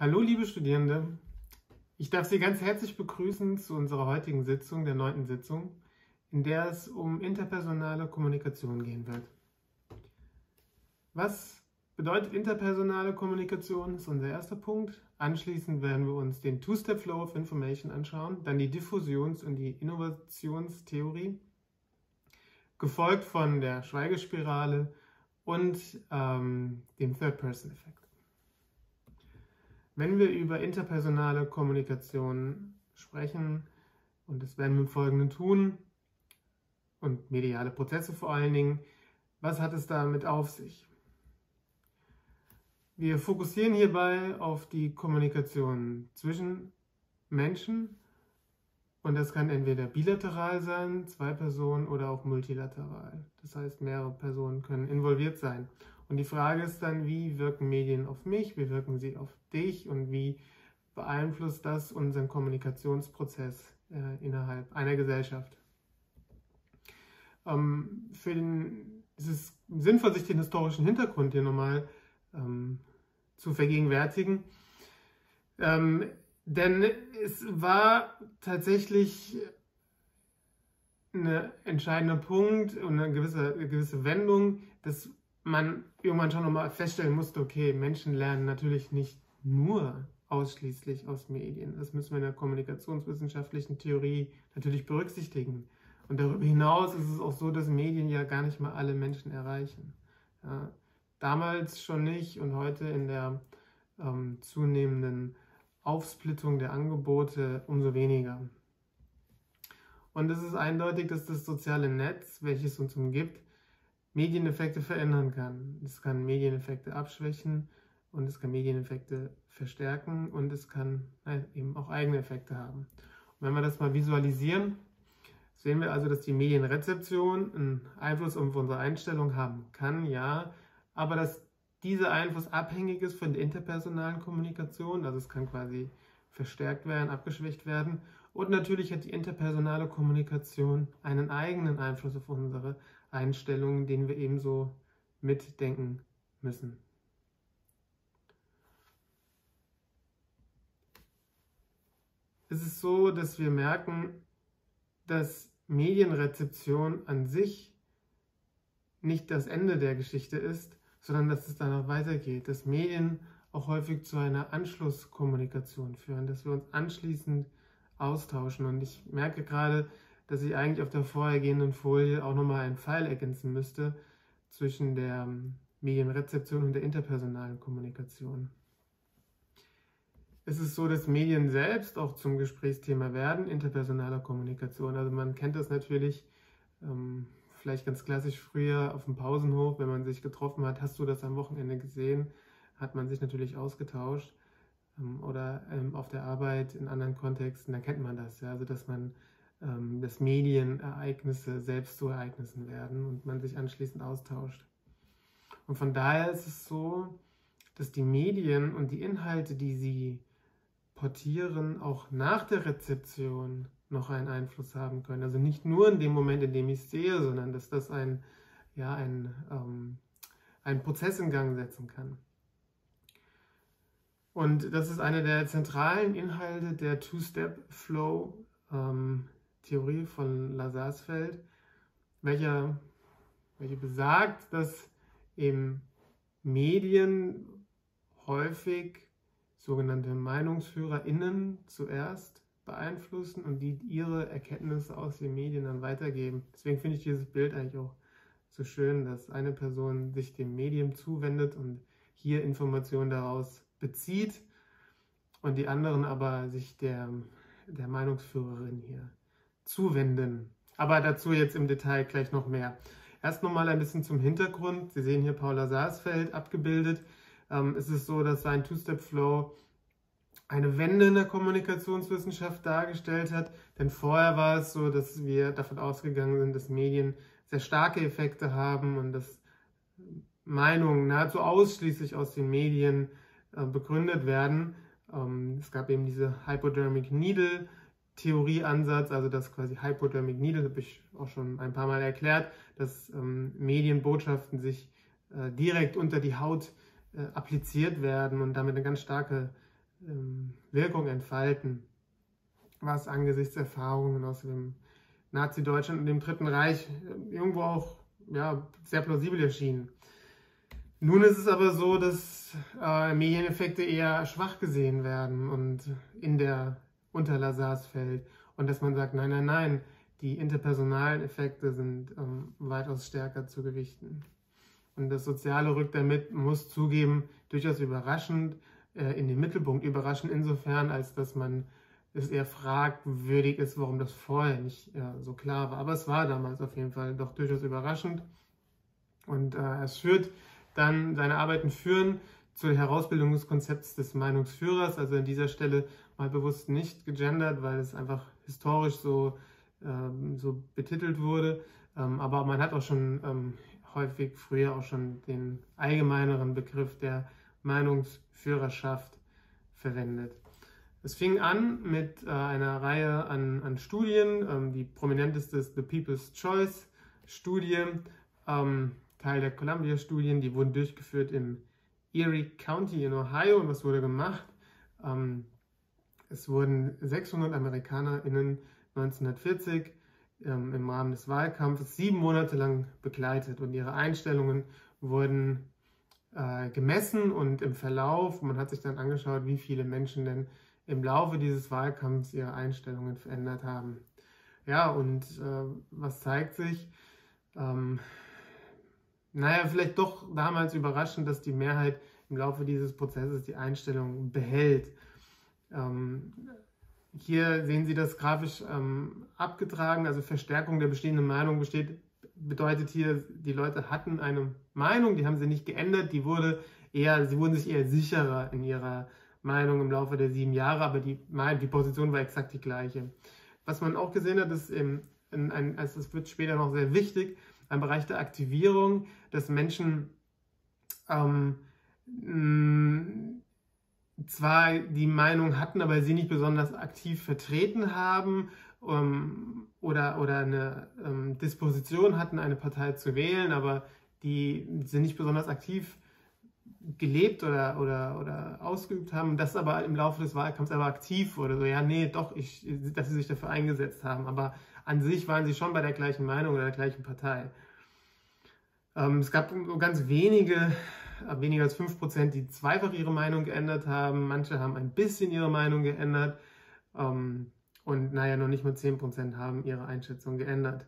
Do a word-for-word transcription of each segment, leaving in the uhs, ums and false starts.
Hallo liebe Studierende, ich darf Sie ganz herzlich begrüßen zu unserer heutigen Sitzung, der neunten Sitzung, in der es um interpersonale Kommunikation gehen wird. Was bedeutet interpersonale Kommunikation? Das ist unser erster Punkt. Anschließend werden wir uns den Two-Step-Flow of Information anschauen, dann die Diffusions- und die Innovationstheorie, gefolgt von der Schweigespirale und ähm, dem Third-Person-Effekt. Wenn wir über interpersonale Kommunikation sprechen, und das werden wir im Folgenden tun, und mediale Prozesse vor allen Dingen, was hat es damit auf sich? Wir fokussieren hierbei auf die Kommunikation zwischen Menschen, und das kann entweder bilateral sein, zwei Personen, oder auch multilateral. Das heißt, mehrere Personen können involviert sein. Und die Frage ist dann, wie wirken Medien auf mich, wie wirken sie auf dich und wie beeinflusst das unseren Kommunikationsprozess äh, innerhalb einer Gesellschaft. Ähm, für den, es ist sinnvoll, sich den historischen Hintergrund hier nochmal ähm, zu vergegenwärtigen. Ähm, denn es war tatsächlich ein entscheidender Punkt und eine gewisse, eine gewisse Wendung, dass man irgendwann schon nochmal feststellen musste, okay, Menschen lernen natürlich nicht nur ausschließlich aus Medien. Das müssen wir in der kommunikationswissenschaftlichen Theorie natürlich berücksichtigen. Und darüber hinaus ist es auch so, dass Medien ja gar nicht mal alle Menschen erreichen. Ja, damals schon nicht und heute in der ähm, zunehmenden Aufsplittung der Angebote umso weniger. Und es ist eindeutig, dass das soziale Netz, welches uns umgibt, Medieneffekte verändern kann. Es kann Medieneffekte abschwächen und es kann Medieneffekte verstärken und es kann nein, eben auch eigene Effekte haben. Und wenn wir das mal visualisieren, sehen wir also, dass die Medienrezeption einen Einfluss auf unsere Einstellung haben kann, ja, aber dass dieser Einfluss abhängig ist von der interpersonalen Kommunikation, also es kann quasi verstärkt werden, abgeschwächt werden. Und natürlich hat die interpersonale Kommunikation einen eigenen Einfluss auf unsere Einstellungen, den wir ebenso mitdenken müssen. Es ist so, dass wir merken, dass Medienrezeption an sich nicht das Ende der Geschichte ist, sondern dass es danach weitergeht, dass Medien auch häufig zu einer Anschlusskommunikation führen, dass wir uns anschließend austauschen. Und ich merke gerade, dass ich eigentlich auf der vorhergehenden Folie auch nochmal einen Pfeil ergänzen müsste zwischen der Medienrezeption und der interpersonalen Kommunikation. Es ist so, dass Medien selbst auch zum Gesprächsthema werden, interpersonaler Kommunikation. Also man kennt das natürlich, ähm, vielleicht ganz klassisch früher auf dem Pausenhof, wenn man sich getroffen hat, hast du das am Wochenende gesehen, hat man sich natürlich ausgetauscht. Ähm, oder ähm, auf der Arbeit in anderen Kontexten, da kennt man das, ja, also dass man ähm, dass Medienereignisse selbst zu Ereignissen werden und man sich anschließend austauscht. Und von daher ist es so, dass die Medien und die Inhalte, die sie portieren, auch nach der Rezeption noch einen Einfluss haben können. Also nicht nur in dem Moment, in dem ich es sehe, sondern dass das ein, ja, ein, ähm, einen Prozess in Gang setzen kann. Und das ist einer der zentralen Inhalte der Two-Step-Flow-Theorie ähm, von Lazarsfeld, welcher, welche besagt, dass eben Medien häufig sogenannte MeinungsführerInnen zuerst beeinflussen und die ihre Erkenntnisse aus den Medien dann weitergeben. Deswegen finde ich dieses Bild eigentlich auch so schön, dass eine Person sich dem Medium zuwendet und hier Informationen daraus bezieht und die anderen aber sich der, der Meinungsführerin hier zuwenden. Aber dazu jetzt im Detail gleich noch mehr. Erst nochmal ein bisschen zum Hintergrund. Sie sehen hier Paul Lazarsfeld abgebildet. Ähm, es ist so, dass sein Two-Step-Flow eine Wende in der Kommunikationswissenschaft dargestellt hat. Denn vorher war es so, dass wir davon ausgegangen sind, dass Medien sehr starke Effekte haben und dass Meinungen nahezu ausschließlich aus den Medien äh, begründet werden. Ähm, es gab eben diese Hypodermic Needle Theorieansatz, also das quasi Hypodermic Needle, habe ich auch schon ein paar Mal erklärt, dass ähm, Medienbotschaften sich äh, direkt unter die Haut äh, appliziert werden und damit eine ganz starke ähm, Wirkung entfalten, was angesichts Erfahrungen aus dem Nazi-Deutschland und dem Dritten Reich irgendwo auch ja, sehr plausibel erschien. Nun ist es aber so, dass äh, Medieneffekte eher schwach gesehen werden und in der unter Lazars-Feld und dass man sagt, nein, nein, nein, die interpersonalen Effekte sind ähm, weitaus stärker zu gewichten. Und das Soziale rückt damit, man muss zugeben, durchaus überraschend äh, in den Mittelpunkt, überraschend insofern, als dass man es eher fragwürdig ist, warum das vorher nicht äh, so klar war. Aber es war damals auf jeden Fall doch durchaus überraschend. Und äh, es führt dann, seine Arbeiten führen zur Herausbildung des Konzepts des Meinungsführers, also an dieser Stelle mal bewusst nicht gegendert, weil es einfach historisch so, ähm, so betitelt wurde. Ähm, aber man hat auch schon ähm, häufig früher auch schon den allgemeineren Begriff der Meinungsführerschaft verwendet. Es fing an mit äh, einer Reihe an, an Studien. Ähm, die prominenteste ist The People's Choice Studie, ähm, Teil der Columbia-Studien. Die wurden durchgeführt im Erie County in Ohio. Und was wurde gemacht? Ähm, es wurden sechshundert AmerikanerInnen neunzehnhundertvierzig ähm, im Rahmen des Wahlkampfes sieben Monate lang begleitet. Und ihre Einstellungen wurden äh, gemessen und im Verlauf, man hat sich dann angeschaut, wie viele Menschen denn im Laufe dieses Wahlkampfs ihre Einstellungen verändert haben. Ja, und äh, was zeigt sich? Ähm, naja, vielleicht doch damals überraschend, dass die Mehrheit im Laufe dieses Prozesses die Einstellung behält. Ähm, hier sehen Sie das grafisch ähm, abgetragen, also Verstärkung der bestehenden Meinung besteht, bedeutet hier, die Leute hatten eine Meinung, die haben sie nicht geändert, die wurde eher, sie wurden sich eher sicherer in ihrer Meinung im Laufe der sieben Jahre, aber die, die Position war exakt die gleiche. Was man auch gesehen hat, ist, in, in ein, also es wird später noch sehr wichtig, ein Bereich der Aktivierung, dass Menschen ähm, mh, zwar die Meinung hatten, aber sie nicht besonders aktiv vertreten haben ähm, oder, oder eine ähm, Disposition hatten, eine Partei zu wählen, aber die sie nicht besonders aktiv gelebt oder, oder, oder ausgeübt haben, das aber im Laufe des Wahlkampfs aber aktiv wurde. So, ja, nee, doch, ich, dass sie sich dafür eingesetzt haben. Aber an sich waren sie schon bei der gleichen Meinung oder der gleichen Partei. Ähm, es gab ganz wenige, weniger als fünf Prozent, die zweifach ihre Meinung geändert haben. Manche haben ein bisschen ihre Meinung geändert. Ähm, und naja, noch nicht mal zehn Prozent haben ihre Einschätzung geändert.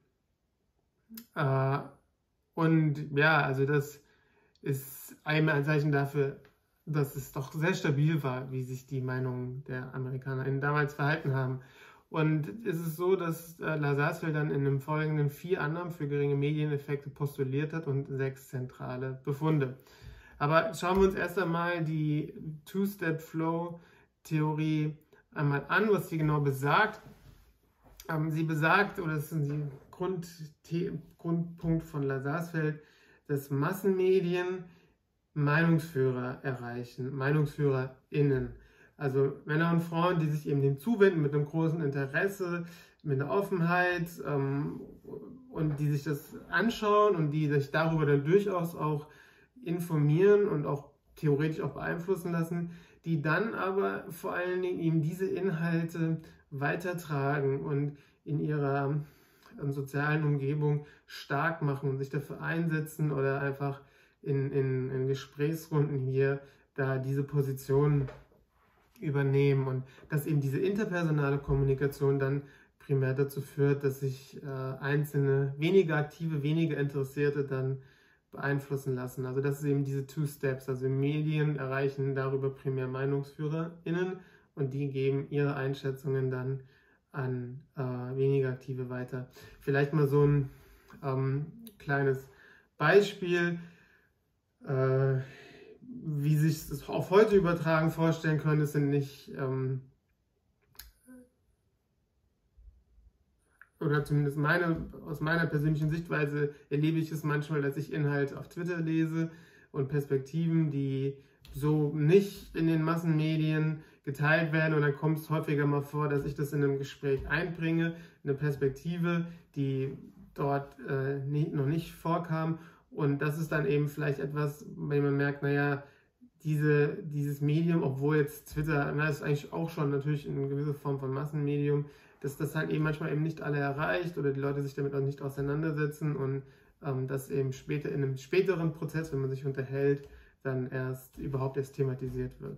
Äh, und ja, also das ist ein Anzeichen dafür, dass es doch sehr stabil war, wie sich die Meinungen der AmerikanerInnen damals verhalten haben. Und es ist so, dass äh, Lazars-Feld dann in den folgenden vier Annahmen für geringe Medieneffekte postuliert hat und sechs zentrale Befunde. Aber schauen wir uns erst einmal die Two-Step-Flow-Theorie einmal an, was sie genau besagt. Ähm, sie besagt, oder das ist ein Grund, Grundpunkt von Lazars-Feld, dass Massenmedien Meinungsführer erreichen, MeinungsführerInnen. Also Männer und Frauen, die sich eben dem zuwenden mit einem großen Interesse, mit einer Offenheit ähm, und die sich das anschauen und die sich darüber dann durchaus auch informieren und auch theoretisch auch beeinflussen lassen, die dann aber vor allen Dingen eben diese Inhalte weitertragen und in ihrer ähm, sozialen Umgebung stark machen und sich dafür einsetzen oder einfach in, in, in Gesprächsrunden hier da diese Position übernehmen und dass eben diese interpersonale Kommunikation dann primär dazu führt, dass sich äh, einzelne, weniger aktive, weniger Interessierte dann beeinflussen lassen. Also das ist eben diese Two Steps, also Medien erreichen darüber primär MeinungsführerInnen und die geben ihre Einschätzungen dann an äh, weniger Aktive weiter. Vielleicht mal so ein ähm, kleines Beispiel, äh, wie sich das auf heute übertragen vorstellen können. Es sind nicht, ähm, oder zumindest meine, aus meiner persönlichen Sichtweise erlebe ich es manchmal, dass ich Inhalte auf Twitter lese und Perspektiven, die so nicht in den Massenmedien geteilt werden, und dann kommt es häufiger mal vor, dass ich das in einem Gespräch einbringe, eine Perspektive, die dort äh, nie, noch nicht vorkam, und das ist dann eben vielleicht etwas, wenn man merkt, naja, diese, dieses Medium, obwohl jetzt Twitter, na, ist eigentlich auch schon natürlich eine gewisse Form von Massenmedium, dass das halt eben manchmal eben nicht alle erreicht oder die Leute sich damit auch nicht auseinandersetzen und ähm, dass eben später in einem späteren Prozess, wenn man sich unterhält, dann erst überhaupt erst thematisiert wird.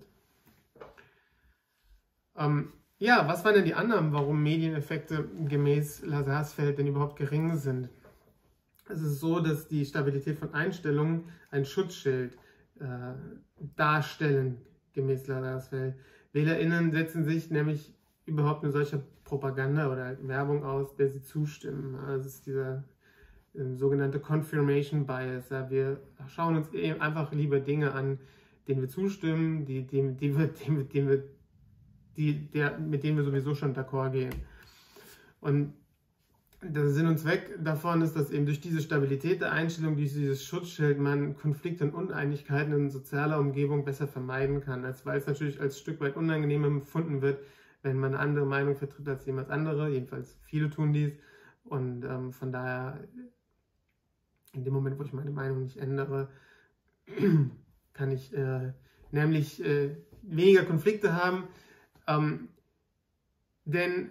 Ähm, ja, was waren denn die Annahmen, warum Medieneffekte gemäß Lazars Feld denn überhaupt gering sind? Es ist so, dass die Stabilität von Einstellungen ein Schutzschild äh, darstellen, gemäß Lazars Feld. WählerInnen setzen sich nämlich überhaupt eine solche Propaganda oder Werbung aus, der sie zustimmen. Also es ist dieser äh, sogenannte Confirmation Bias. Ja, wir schauen uns eben einfach lieber Dinge an, denen wir zustimmen, die, die, die wir, die, die wir, die, der, mit denen wir sowieso schon d'accord gehen. Und der Sinn und Zweck davon ist, dass eben durch diese Stabilität der Einstellung, durch dieses Schutzschild, man Konflikte und Uneinigkeiten in sozialer Umgebung besser vermeiden kann, als weil es natürlich als Stück weit unangenehmer empfunden wird, wenn man eine andere Meinung vertritt als jemand andere. Jedenfalls viele tun dies. Und ähm, von daher, in dem Moment, wo ich meine Meinung nicht ändere, kann ich äh, nämlich äh, weniger Konflikte haben. Ähm, denn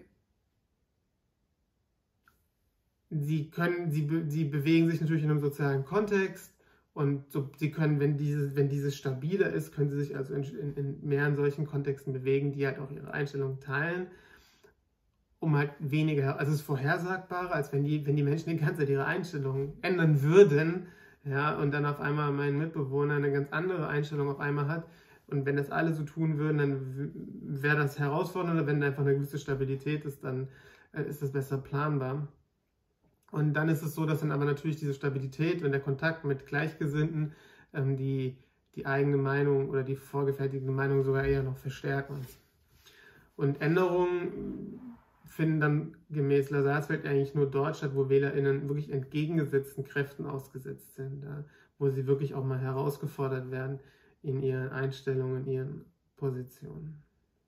Sie können, sie, sie bewegen sich natürlich in einem sozialen Kontext und so, sie können, wenn dieses, wenn dieses stabiler ist, können sie sich also in, in, in mehreren solchen Kontexten bewegen, die halt auch ihre Einstellungen teilen, um halt weniger, also es ist vorhersagbarer, als wenn die, wenn die Menschen die ganze Zeit ihre Einstellungen ändern würden, ja, und dann auf einmal mein Mitbewohner eine ganz andere Einstellung auf einmal hat. Und wenn das alle so tun würden, dann wäre das herausfordernder. Wenn da einfach eine gewisse Stabilität ist, dann äh, ist das besser planbar. Und dann ist es so, dass dann aber natürlich diese Stabilität und der Kontakt mit Gleichgesinnten ähm, die, die eigene Meinung oder die vorgefertigte Meinung sogar eher noch verstärken. Und Änderungen finden dann gemäß Lazars Feld eigentlich nur dort statt, wo WählerInnen wirklich entgegengesetzten Kräften ausgesetzt sind, ja, wo sie wirklich auch mal herausgefordert werden in ihren Einstellungen, in ihren Positionen.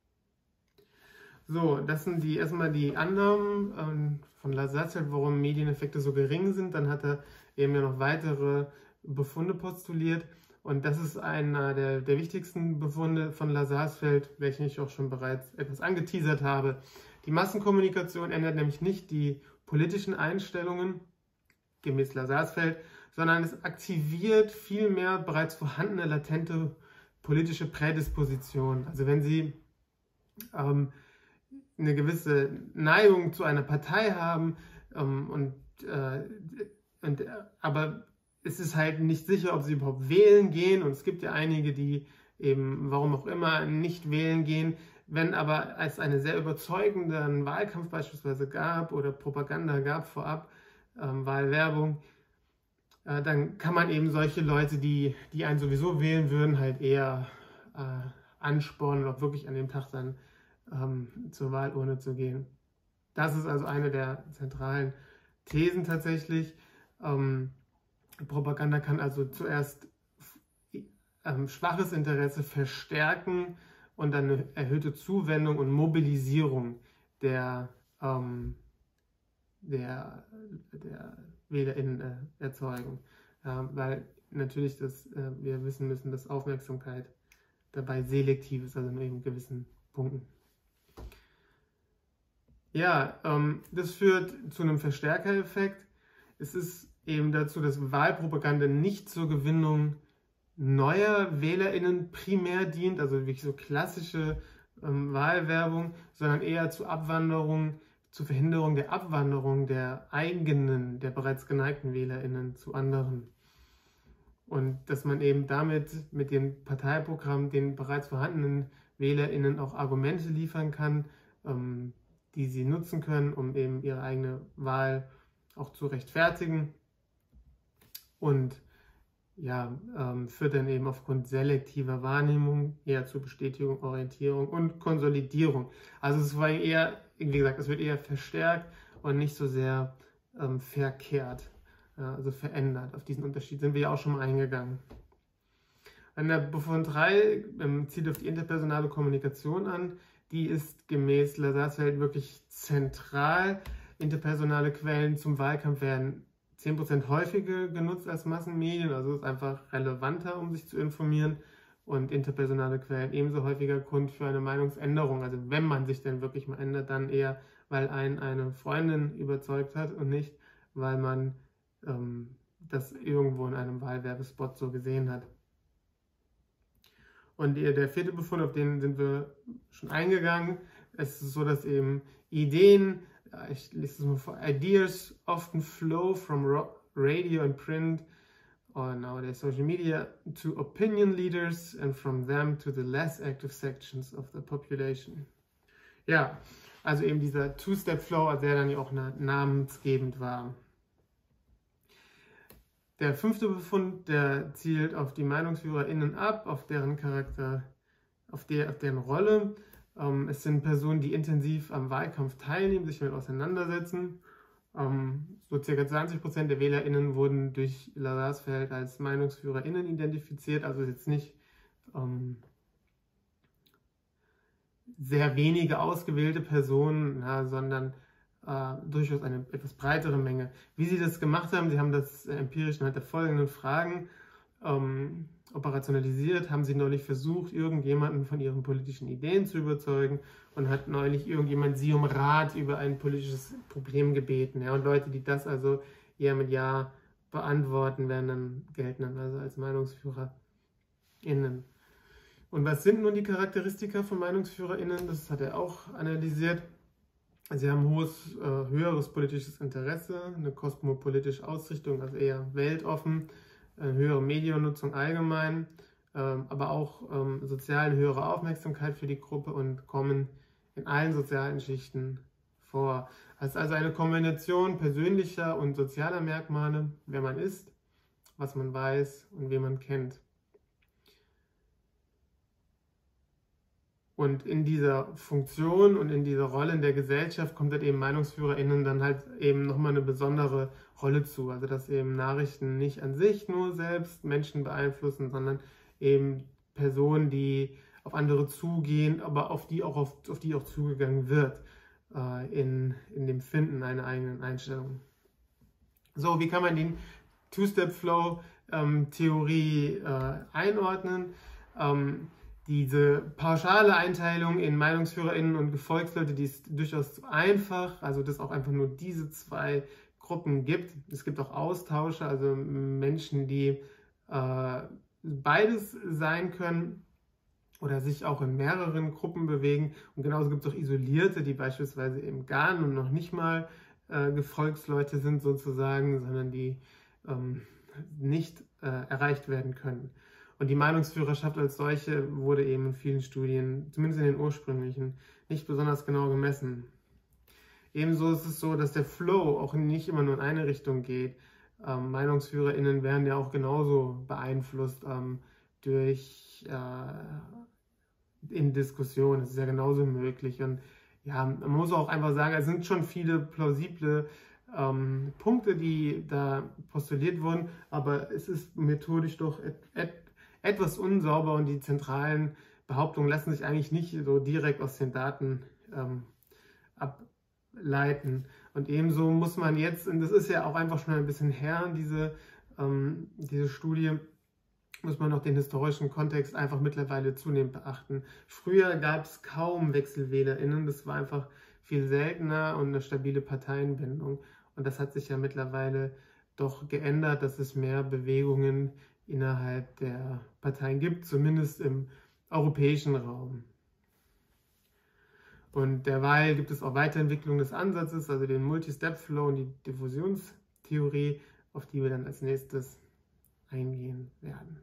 So, das sind die erstmal die Annahmen ähm, von Lazars Feld, warum Medieneffekte so gering sind. Dann hat er eben ja noch weitere Befunde postuliert. Und das ist einer der, der wichtigsten Befunde von Lazars Feld, welchen ich auch schon bereits etwas angeteasert habe. Die Massenkommunikation ändert nämlich nicht die politischen Einstellungen, gemäß Lazars Feld, sondern es aktiviert vielmehr bereits vorhandene latente politische Prädispositionen. Also wenn Sie ähm, eine gewisse Neigung zu einer Partei haben, ähm, und, äh, und, aber es ist halt nicht sicher, ob sie überhaupt wählen gehen, und es gibt ja einige, die eben, warum auch immer, nicht wählen gehen. Wenn aber es einen sehr überzeugenden Wahlkampf beispielsweise gab oder Propaganda gab vorab, ähm, Wahlwerbung, äh, dann kann man eben solche Leute, die, die einen sowieso wählen würden, halt eher äh, anspornen und auch wirklich an dem Tag dann ähm, zur Wahlurne zu gehen. Das ist also eine der zentralen Thesen tatsächlich. Ähm, Propaganda kann also zuerst ähm, schwaches Interesse verstärken und dann eine erhöhte Zuwendung und Mobilisierung der, ähm, der, der WählerInnen äh, erzeugen. Ja, weil natürlich das, äh, wir wissen müssen, dass Aufmerksamkeit dabei selektiv ist, also nur in gewissen Punkten. Ja, ähm, das führt zu einem Verstärkereffekt. Es ist eben dazu, dass Wahlpropaganda nicht zur Gewinnung neuer WählerInnen primär dient, also wirklich so klassische ähm, Wahlwerbung, sondern eher zur Abwanderung, zur Verhinderung der Abwanderung der eigenen, der bereits geneigten WählerInnen zu anderen. Und dass man eben damit mit dem Parteiprogramm den bereits vorhandenen WählerInnen auch Argumente liefern kann, ähm, die sie nutzen können, um eben ihre eigene Wahl auch zu rechtfertigen. Und ja, ähm, führt dann eben aufgrund selektiver Wahrnehmung eher zur Bestätigung, Orientierung und Konsolidierung. Also es war eher, wie gesagt, es wird eher verstärkt und nicht so sehr ähm, verkehrt, ja, also verändert. Auf diesen Unterschied sind wir ja auch schon mal eingegangen. An der Befund drei ähm, zielt auf die interpersonale Kommunikation an. Die ist gemäß Lazars Feld wirklich zentral. Interpersonale Quellen zum Wahlkampf werden zehn Prozent häufiger genutzt als Massenmedien, also ist einfach relevanter, um sich zu informieren. und interpersonale Quellen ebenso häufiger Grund für eine Meinungsänderung. Also wenn man sich denn wirklich mal ändert, dann eher, weil einen eine Freundin überzeugt hat und nicht, weil man ähm, das irgendwo in einem Wahlwerbespot so gesehen hat. Und der vierte Befund, auf den sind wir schon eingegangen. Es ist so, dass eben Ideen, ich lese es mal vor, Ideas often flow from radio and print or nowadays social media to opinion leaders and from them to the less active sections of the population. Ja, also eben dieser Two-Step-Flow, der dann ja auch namensgebend war. Der fünfte Befund, der zielt auf die MeinungsführerInnen ab, auf deren Charakter, auf, der, auf deren Rolle. Ähm, es sind Personen, die intensiv am Wahlkampf teilnehmen, sich damit auseinandersetzen. Ähm, so ca. zwanzig Prozent der WählerInnen wurden durch Lazarsfeld als MeinungsführerInnen identifiziert, also jetzt nicht ähm, sehr wenige ausgewählte Personen, na, sondern äh, durchaus eine etwas breitere Menge. Wie sie das gemacht haben, sie haben das empirisch anhand der folgenden Fragen ähm, operationalisiert, haben sie neulich versucht, irgendjemanden von ihren politischen Ideen zu überzeugen und hat neulich irgendjemand sie um Rat über ein politisches Problem gebeten. Ja? Und Leute, die das also eher mit Ja beantworten, werden dann gelten dann also als MeinungsführerInnen. Und was sind nun die Charakteristika von MeinungsführerInnen? Das hat er auch analysiert. Sie haben hohes, äh, höheres politisches Interesse, eine kosmopolitische Ausrichtung, also eher weltoffen, eine höhere Mediennutzung allgemein, ähm, aber auch ähm, sozial eine höhere Aufmerksamkeit für die Gruppe und kommen in allen sozialen Schichten vor. Es ist also eine Kombination persönlicher und sozialer Merkmale, wer man ist, was man weiß und wen man kennt. Und in dieser Funktion und in dieser Rolle in der Gesellschaft kommt halt eben MeinungsführerInnen dann halt eben nochmal eine besondere Rolle zu. Also dass eben Nachrichten nicht an sich nur selbst Menschen beeinflussen, sondern eben Personen, die auf andere zugehen, aber auf die auch, auf, auf die auch zugegangen wird äh, in, in dem Finden einer eigenen Einstellung. So, wie kann man die Two-Step-Flow-Theorie äh, einordnen? Ähm, Diese pauschale Einteilung in MeinungsführerInnen und Gefolgsleute, die ist durchaus zu einfach, also dass es auch einfach nur diese zwei Gruppen gibt. Es gibt auch Austausche, also Menschen, die äh, beides sein können oder sich auch in mehreren Gruppen bewegen. Und genauso gibt es auch Isolierte, die beispielsweise eben gar und noch nicht mal äh, Gefolgsleute sind sozusagen, sondern die ähm, nicht äh, erreicht werden können. Und die Meinungsführerschaft als solche wurde eben in vielen Studien, zumindest in den ursprünglichen, nicht besonders genau gemessen. Ebenso ist es so, dass der Flow auch nicht immer nur in eine Richtung geht. Ähm, MeinungsführerInnen werden ja auch genauso beeinflusst ähm, durch äh, in Diskussionen. Das ist ja genauso möglich. Und ja, man muss auch einfach sagen, es sind schon viele plausible ähm, Punkte, die da postuliert wurden, aber es ist methodisch doch et, et, etwas unsauber und die zentralen Behauptungen lassen sich eigentlich nicht so direkt aus den Daten ähm, ableiten. Und ebenso muss man jetzt, und das ist ja auch einfach schon ein bisschen her, diese, ähm, diese Studie, muss man noch den historischen Kontext einfach mittlerweile zunehmend beachten. Früher gab es kaum WechselwählerInnen, das war einfach viel seltener und eine stabile Parteienbindung. Und das hat sich ja mittlerweile doch geändert, dass es mehr Bewegungen innerhalb der Parteien gibt, zumindest im europäischen Raum. Und derweil gibt es auch Weiterentwicklung des Ansatzes, also den Multi-Step-Flow und die Diffusionstheorie, auf die wir dann als nächstes eingehen werden.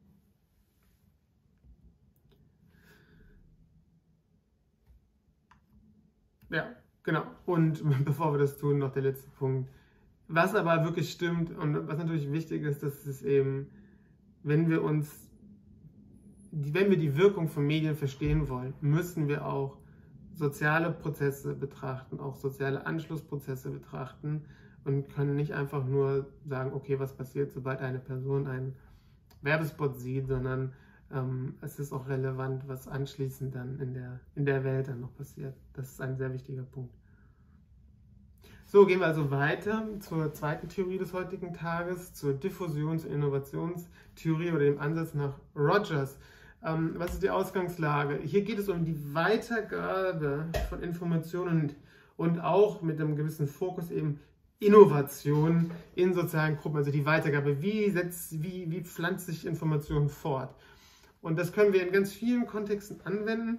Ja, genau. Und bevor wir das tun, noch der letzte Punkt. Was aber wirklich stimmt und was natürlich wichtig ist, dass es eben, wenn wir uns, wenn wir die Wirkung von Medien verstehen wollen, müssen wir auch soziale Prozesse betrachten, auch soziale Anschlussprozesse betrachten und können nicht einfach nur sagen, okay, was passiert, sobald eine Person einen Werbespot sieht, sondern ähm, es ist auch relevant, was anschließend dann in der, in der Welt dann noch passiert. Das ist ein sehr wichtiger Punkt. So, gehen wir also weiter zur zweiten Theorie des heutigen Tages, zur Diffusions- und Innovationstheorie oder dem Ansatz nach Rogers. Ähm, was ist die Ausgangslage? Hier geht es um die Weitergabe von Informationen und auch mit einem gewissen Fokus eben Innovation in sozialen Gruppen, also die Weitergabe. Wie, setzt, wie, wie pflanzt sich Information fort? Und das können wir in ganz vielen Kontexten anwenden.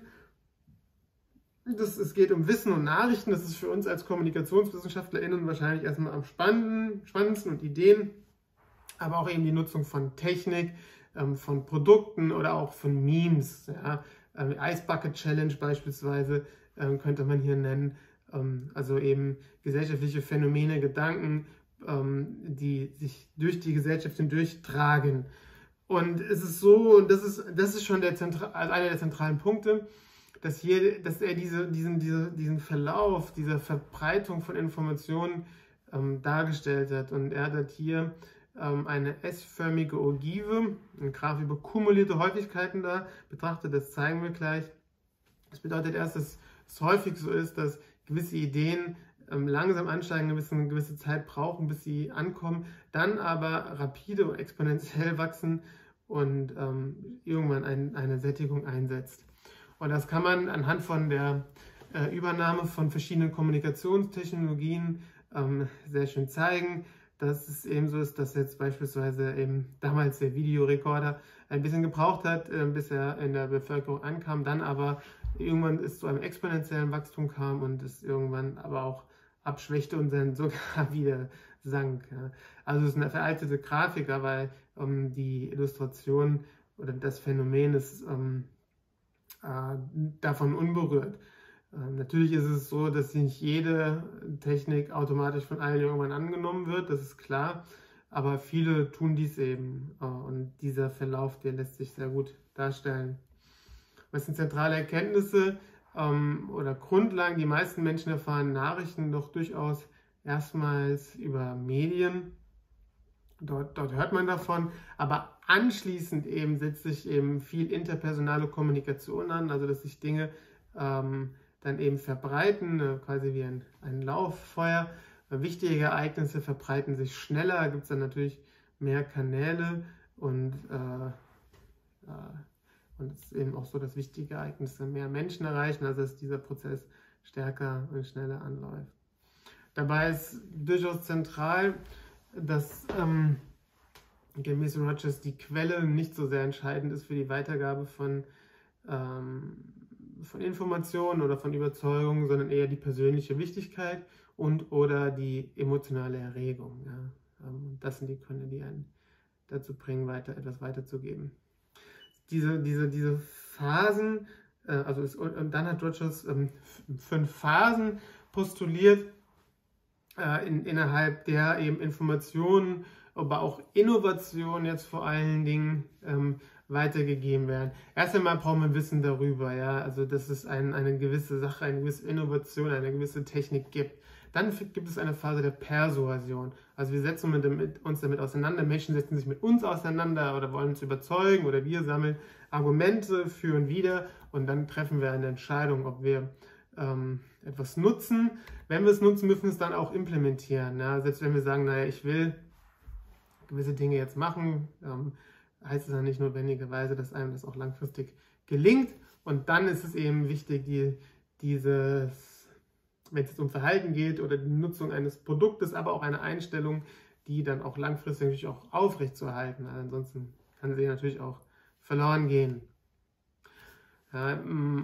Das, es geht um Wissen und Nachrichten. Das ist für uns als KommunikationswissenschaftlerInnen wahrscheinlich erstmal am spannenden, spannendsten und Ideen. Aber auch eben die Nutzung von Technik, ähm, von Produkten oder auch von Memes. Ja. Ähm, Ice Bucket Challenge beispielsweise ähm, könnte man hier nennen. Ähm, also eben gesellschaftliche Phänomene, Gedanken, ähm, die sich durch die Gesellschaft hindurchtragen. Und es ist so, und das ist, das ist schon der Zentra- also einer der zentralen Punkte, dass, hier, dass er diese, diesen, diese, diesen Verlauf dieser Verbreitung von Informationen ähm, dargestellt hat. Und er hat hier ähm, eine S-förmige Ogive, eine Graph über kumulierte Häufigkeiten da betrachtet. Das zeigen wir gleich. Das bedeutet erst, dass es häufig so ist, dass gewisse Ideen ähm, langsam ansteigen, eine gewisse, eine gewisse Zeit brauchen, bis sie ankommen, dann aber rapide und exponentiell wachsen und ähm, irgendwann ein, eine Sättigung einsetzt. Und das kann man anhand von der äh, Übernahme von verschiedenen Kommunikationstechnologien ähm, sehr schön zeigen, dass es eben so ist, dass jetzt beispielsweise eben damals der Videorekorder ein bisschen gebraucht hat, äh, bis er in der Bevölkerung ankam, dann aber irgendwann es zu einem exponentiellen Wachstum kam und es irgendwann aber auch abschwächte und dann sogar wieder sank. Ja. Also es ist eine veraltete Grafik, weil ähm, die Illustration oder das Phänomen ist ähm, äh, davon unberührt. Äh, natürlich ist es so, dass nicht jede Technik automatisch von allen irgendwann angenommen wird, das ist klar, aber viele tun dies eben äh, und dieser Verlauf, der lässt sich sehr gut darstellen. Was sind zentrale Erkenntnisse ähm, oder Grundlagen? Die meisten Menschen erfahren Nachrichten doch durchaus erstmals über Medien. Dort, dort hört man davon, aber anschließend eben setzt sich eben viel interpersonale Kommunikation an, also dass sich Dinge ähm, dann eben verbreiten, äh, quasi wie ein, ein Lauffeuer. Äh, wichtige Ereignisse verbreiten sich schneller, da gibt es dann natürlich mehr Kanäle und äh, äh, Und es ist eben auch so, dass wichtige Ereignisse mehr Menschen erreichen, also dass dieser Prozess stärker und schneller anläuft. Dabei ist durchaus zentral, dass ähm, gemäß Rogers die Quelle nicht so sehr entscheidend ist für die Weitergabe von, ähm, von Informationen oder von Überzeugungen, sondern eher die persönliche Wichtigkeit und oder die emotionale Erregung. Ja. Ähm, das sind die Gründe, die einen dazu bringen, weiter, etwas weiterzugeben. Diese, diese, diese Phasen, äh, also es, und dann hat Rogers ähm, fünf Phasen postuliert, äh, in, innerhalb der eben Informationen, aber auch Innovationen jetzt vor allen Dingen ähm, weitergegeben werden. Erst einmal braucht man Wissen darüber, ja, also dass es ein, eine gewisse Sache, eine gewisse Innovation, eine gewisse Technik gibt. Dann gibt es eine Phase der Persuasion. Also wir setzen uns damit auseinander, Menschen setzen sich mit uns auseinander oder wollen uns überzeugen oder wir sammeln Argumente für und wider und dann treffen wir eine Entscheidung, ob wir ähm, etwas nutzen. Wenn wir es nutzen, müssen wir es dann auch implementieren. Ja? Selbst wenn wir sagen, naja, ich will gewisse Dinge jetzt machen, ähm, heißt es dann nicht notwendigerweise, dass einem das auch langfristig gelingt. Und dann ist es eben wichtig, die, dieses, wenn es jetzt um Verhalten geht oder die Nutzung eines Produktes, aber auch eine Einstellung, die dann auch langfristig natürlich auch aufrechtzuerhalten. Also ansonsten kann sie natürlich auch verloren gehen. Ja,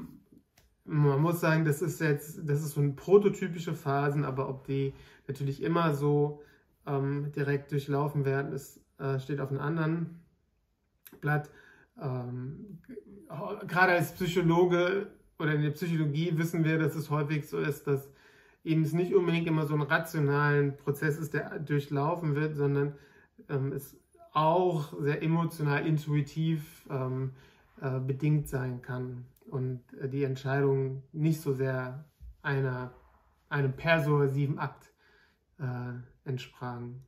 man muss sagen, das ist jetzt, das ist so eine prototypische Phasen, aber ob die natürlich immer so ähm, direkt durchlaufen werden, das äh, steht auf einem anderen Blatt. Ähm, gerade als Psychologe oder in der Psychologie wissen wir, dass es häufig so ist, dass eben es nicht unbedingt immer so einen rationalen Prozess ist, der durchlaufen wird, sondern ähm, es auch sehr emotional, intuitiv ähm, äh, bedingt sein kann und äh, die Entscheidungen nicht so sehr einer, einem persuasiven Akt äh, entsprachen.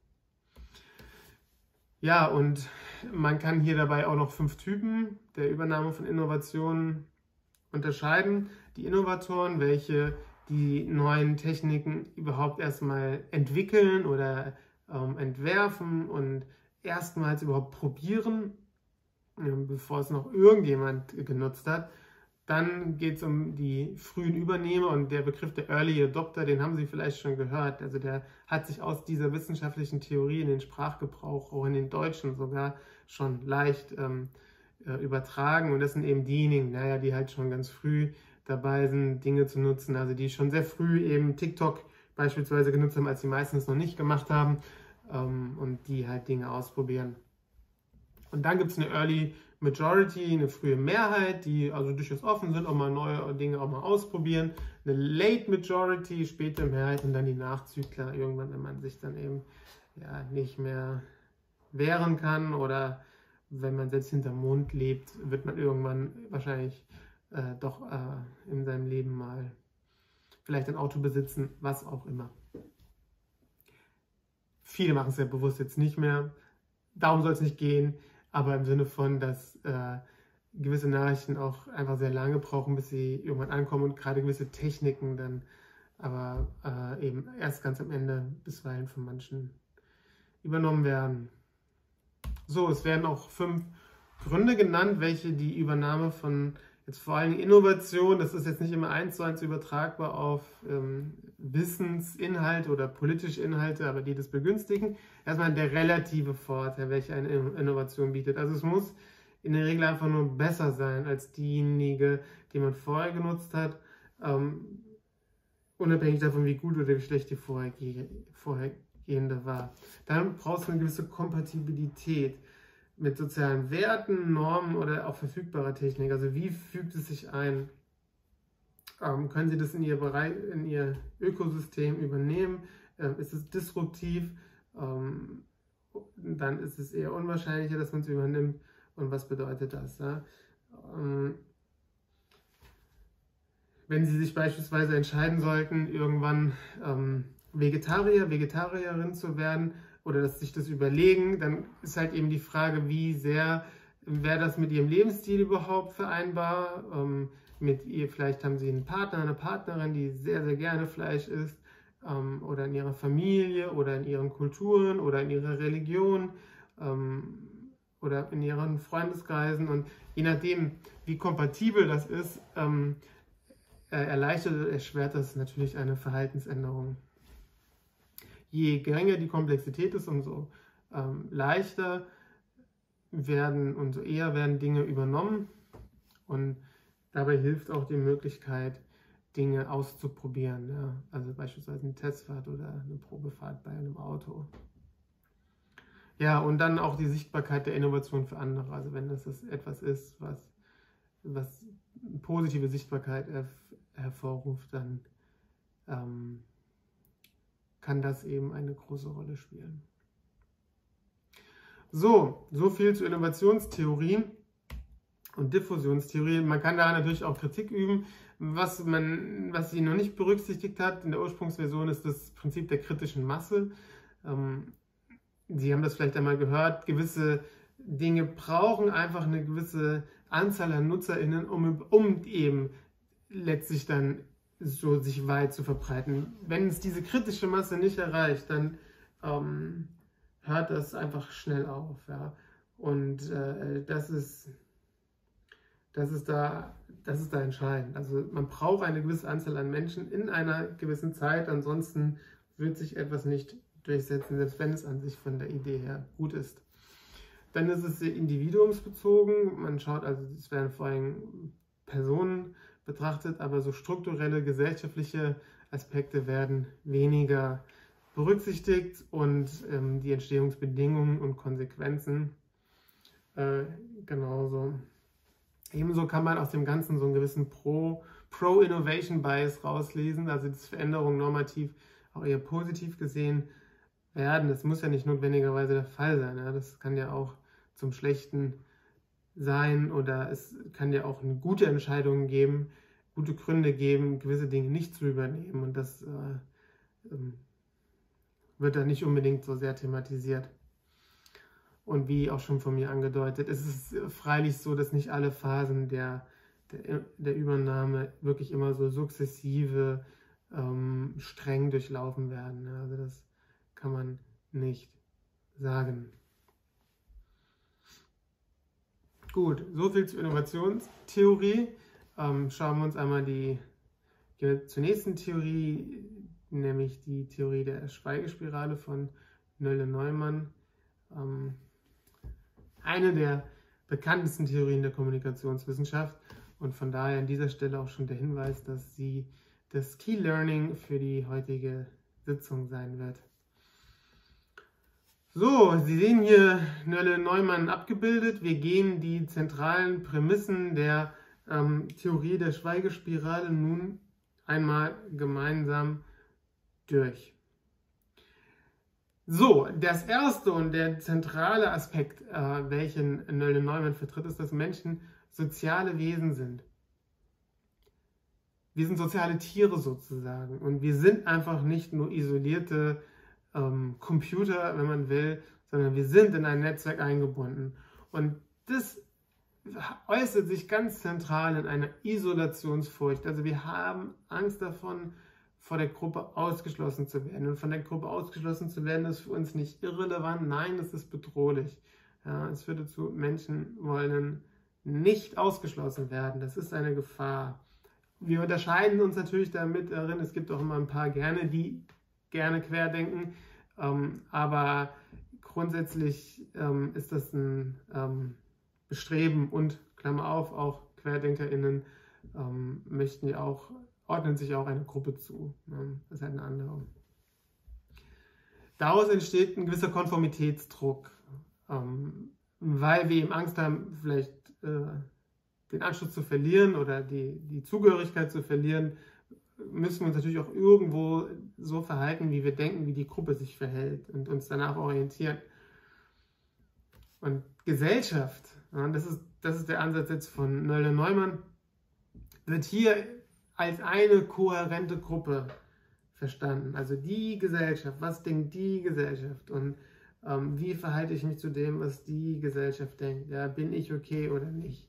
Ja, und man kann hier dabei auch noch fünf Typen der Übernahme von Innovationen unterscheiden. Die Innovatoren, welche die neuen Techniken überhaupt erstmal entwickeln oder ähm, entwerfen und erstmals überhaupt probieren. bevor es noch irgendjemand genutzt hat. Dann geht es um die frühen Übernehmer und der Begriff der Early Adopter, den haben Sie vielleicht schon gehört. Also der hat sich aus dieser wissenschaftlichen Theorie in den Sprachgebrauch, auch in den Deutschen sogar, schon leicht ähm, äh, übertragen. Und das sind eben diejenigen, naja, die halt schon ganz früh dabei sind, Dinge zu nutzen. Also die schon sehr früh eben TikTok beispielsweise genutzt haben, als die meisten es noch nicht gemacht haben, ähm, und die halt Dinge ausprobieren. Und dann gibt es eine Early Majority, eine frühe Mehrheit, die also durchaus offen sind, auch mal neue Dinge auch mal ausprobieren. Eine Late Majority, späte Mehrheit und dann die Nachzügler irgendwann, wenn man sich dann eben ja, nicht mehr wehren kann oder wenn man selbst hinterm Mond lebt, wird man irgendwann wahrscheinlich äh, doch äh, in seinem Leben mal vielleicht ein Auto besitzen, was auch immer. Viele machen es ja bewusst jetzt nicht mehr. Darum soll es nicht gehen. Aber im Sinne von, dass äh, gewisse Nachrichten auch einfach sehr lange brauchen, bis sie irgendwann ankommen und gerade gewisse Techniken dann aber äh, eben erst ganz am Ende bisweilen von manchen übernommen werden. So, es werden auch fünf Gründe genannt, welche die Übernahme von jetzt vor allem Innovation, das ist jetzt nicht immer eins zu eins übertragbar auf ähm, Wissensinhalte oder politische Inhalte, aber die das begünstigen. Erstmal der relative Vorteil, welche eine Innovation bietet. Also es muss in der Regel einfach nur besser sein als diejenige, die man vorher genutzt hat, ähm, unabhängig davon, wie gut oder wie schlecht die vorherge vorhergehende war. Dann brauchst du eine gewisse Kompatibilität mit sozialen Werten, Normen oder auch verfügbarer Technik. Also wie fügt es sich ein? Ähm, können Sie das in Ihr Bereich, in Ihr Ökosystem übernehmen? Ähm, ist es disruptiv? Ähm, dann ist es eher unwahrscheinlicher, dass man es übernimmt. Und was bedeutet das? Ja? Ähm, wenn Sie sich beispielsweise entscheiden sollten, irgendwann ähm, Vegetarier, Vegetarierin zu werden, oder dass sich das überlegen, dann ist halt eben die Frage, wie sehr wäre das mit ihrem Lebensstil überhaupt vereinbar. Ähm, mit ihr, vielleicht haben sie einen Partner, eine Partnerin, die sehr, sehr gerne Fleisch isst, ähm, oder in ihrer Familie oder in ihren Kulturen oder in ihrer Religion ähm, oder in ihren Freundeskreisen. Und je nachdem, wie kompatibel das ist, ähm, erleichtert oder erschwert das natürlich eine Verhaltensänderung. Je geringer die Komplexität ist, umso ähm, leichter werden, umso eher werden Dinge übernommen. Und dabei hilft auch die Möglichkeit, Dinge auszuprobieren. Ja? Also beispielsweise eine Testfahrt oder eine Probefahrt bei einem Auto. Ja, und dann auch die Sichtbarkeit der Innovation für andere. Also wenn das etwas ist, was, was positive Sichtbarkeit her hervorruft, dann ähm, kann das eben eine große Rolle spielen. So, so viel zu Innovationstheorie und Diffusionstheorie. Man kann da natürlich auch Kritik üben. Was, man, was sie noch nicht berücksichtigt hat in der Ursprungsversion, ist das Prinzip der kritischen Masse. Ähm, Sie haben das vielleicht einmal gehört, gewisse Dinge brauchen einfach eine gewisse Anzahl an NutzerInnen, um, um eben letztlich dann so sich weit zu verbreiten. Wenn es diese kritische Masse nicht erreicht, dann ähm, hört das einfach schnell auf. Ja? Und äh, das ist, das ist da, das ist da entscheidend. Also man braucht eine gewisse Anzahl an Menschen in einer gewissen Zeit, ansonsten wird sich etwas nicht durchsetzen, selbst wenn es an sich von der Idee her gut ist. Dann ist es sehr individuumsbezogen. Man schaut also, es werden vor allem Personen betrachtet, aber so strukturelle gesellschaftliche Aspekte werden weniger berücksichtigt und ähm, die Entstehungsbedingungen und Konsequenzen äh, genauso. Ebenso kann man aus dem Ganzen so einen gewissen Pro, Pro-Innovation-Bias rauslesen, also dass Veränderungen normativ auch eher positiv gesehen werden. Das muss ja nicht notwendigerweise der Fall sein. Ja? Das kann ja auch zum Schlechten sein oder es kann ja auch eine gute Entscheidung geben, gute Gründe geben, gewisse Dinge nicht zu übernehmen und das äh, wird da nicht unbedingt so sehr thematisiert. Und wie auch schon von mir angedeutet, es ist freilich so, dass nicht alle Phasen der, der, der Übernahme wirklich immer so sukzessive ähm, streng durchlaufen werden. Also das kann man nicht sagen. Gut, soviel zur Innovationstheorie. Ähm, schauen wir uns einmal die, die zur nächsten Theorie, nämlich die Theorie der Schweigespirale von Noelle-Neumann. Ähm, eine der bekanntesten Theorien der Kommunikationswissenschaft und von daher an dieser Stelle auch schon der Hinweis, dass sie das Key Learning für die heutige Sitzung sein wird. So, Sie sehen hier Noelle-Neumann abgebildet. Wir gehen die zentralen Prämissen der ähm, Theorie der Schweigespirale nun einmal gemeinsam durch. So, das erste und der zentrale Aspekt, äh, welchen Noelle-Neumann vertritt, ist, dass Menschen soziale Wesen sind. Wir sind soziale Tiere sozusagen und wir sind einfach nicht nur isolierte ähm, Computer, wenn man will, sondern wir sind in ein Netzwerk eingebunden. Und das äußert sich ganz zentral in einer Isolationsfurcht. Also wir haben Angst davon, vor der Gruppe ausgeschlossen zu werden. Und von der Gruppe ausgeschlossen zu werden, ist für uns nicht irrelevant, nein, es ist bedrohlich. Ja, es führt dazu, Menschen wollen nicht ausgeschlossen werden. Das ist eine Gefahr. Wir unterscheiden uns natürlich damit darin, es gibt auch immer ein paar gerne, die gerne querdenken, ähm, aber grundsätzlich ähm, ist das ein ähm, Bestreben und, Klammer auf, auch QuerdenkerInnen ähm, möchten ja auch, ordnen sich auch eine Gruppe zu. Ne? Das ist halt eine andere. Daraus entsteht ein gewisser Konformitätsdruck, ähm, weil wir eben Angst haben, vielleicht äh, den Anschluss zu verlieren oder die, die Zugehörigkeit zu verlieren, müssen wir uns natürlich auch irgendwo so verhalten, wie wir denken, wie die Gruppe sich verhält und uns danach orientieren. Und Gesellschaft, ja, das ist, das ist der Ansatz jetzt von Noelle-Neumann, wird hier als eine kohärente Gruppe verstanden. Also die Gesellschaft, was denkt die Gesellschaft und ähm, wie verhalte ich mich zu dem, was die Gesellschaft denkt? Ja, bin ich okay oder nicht?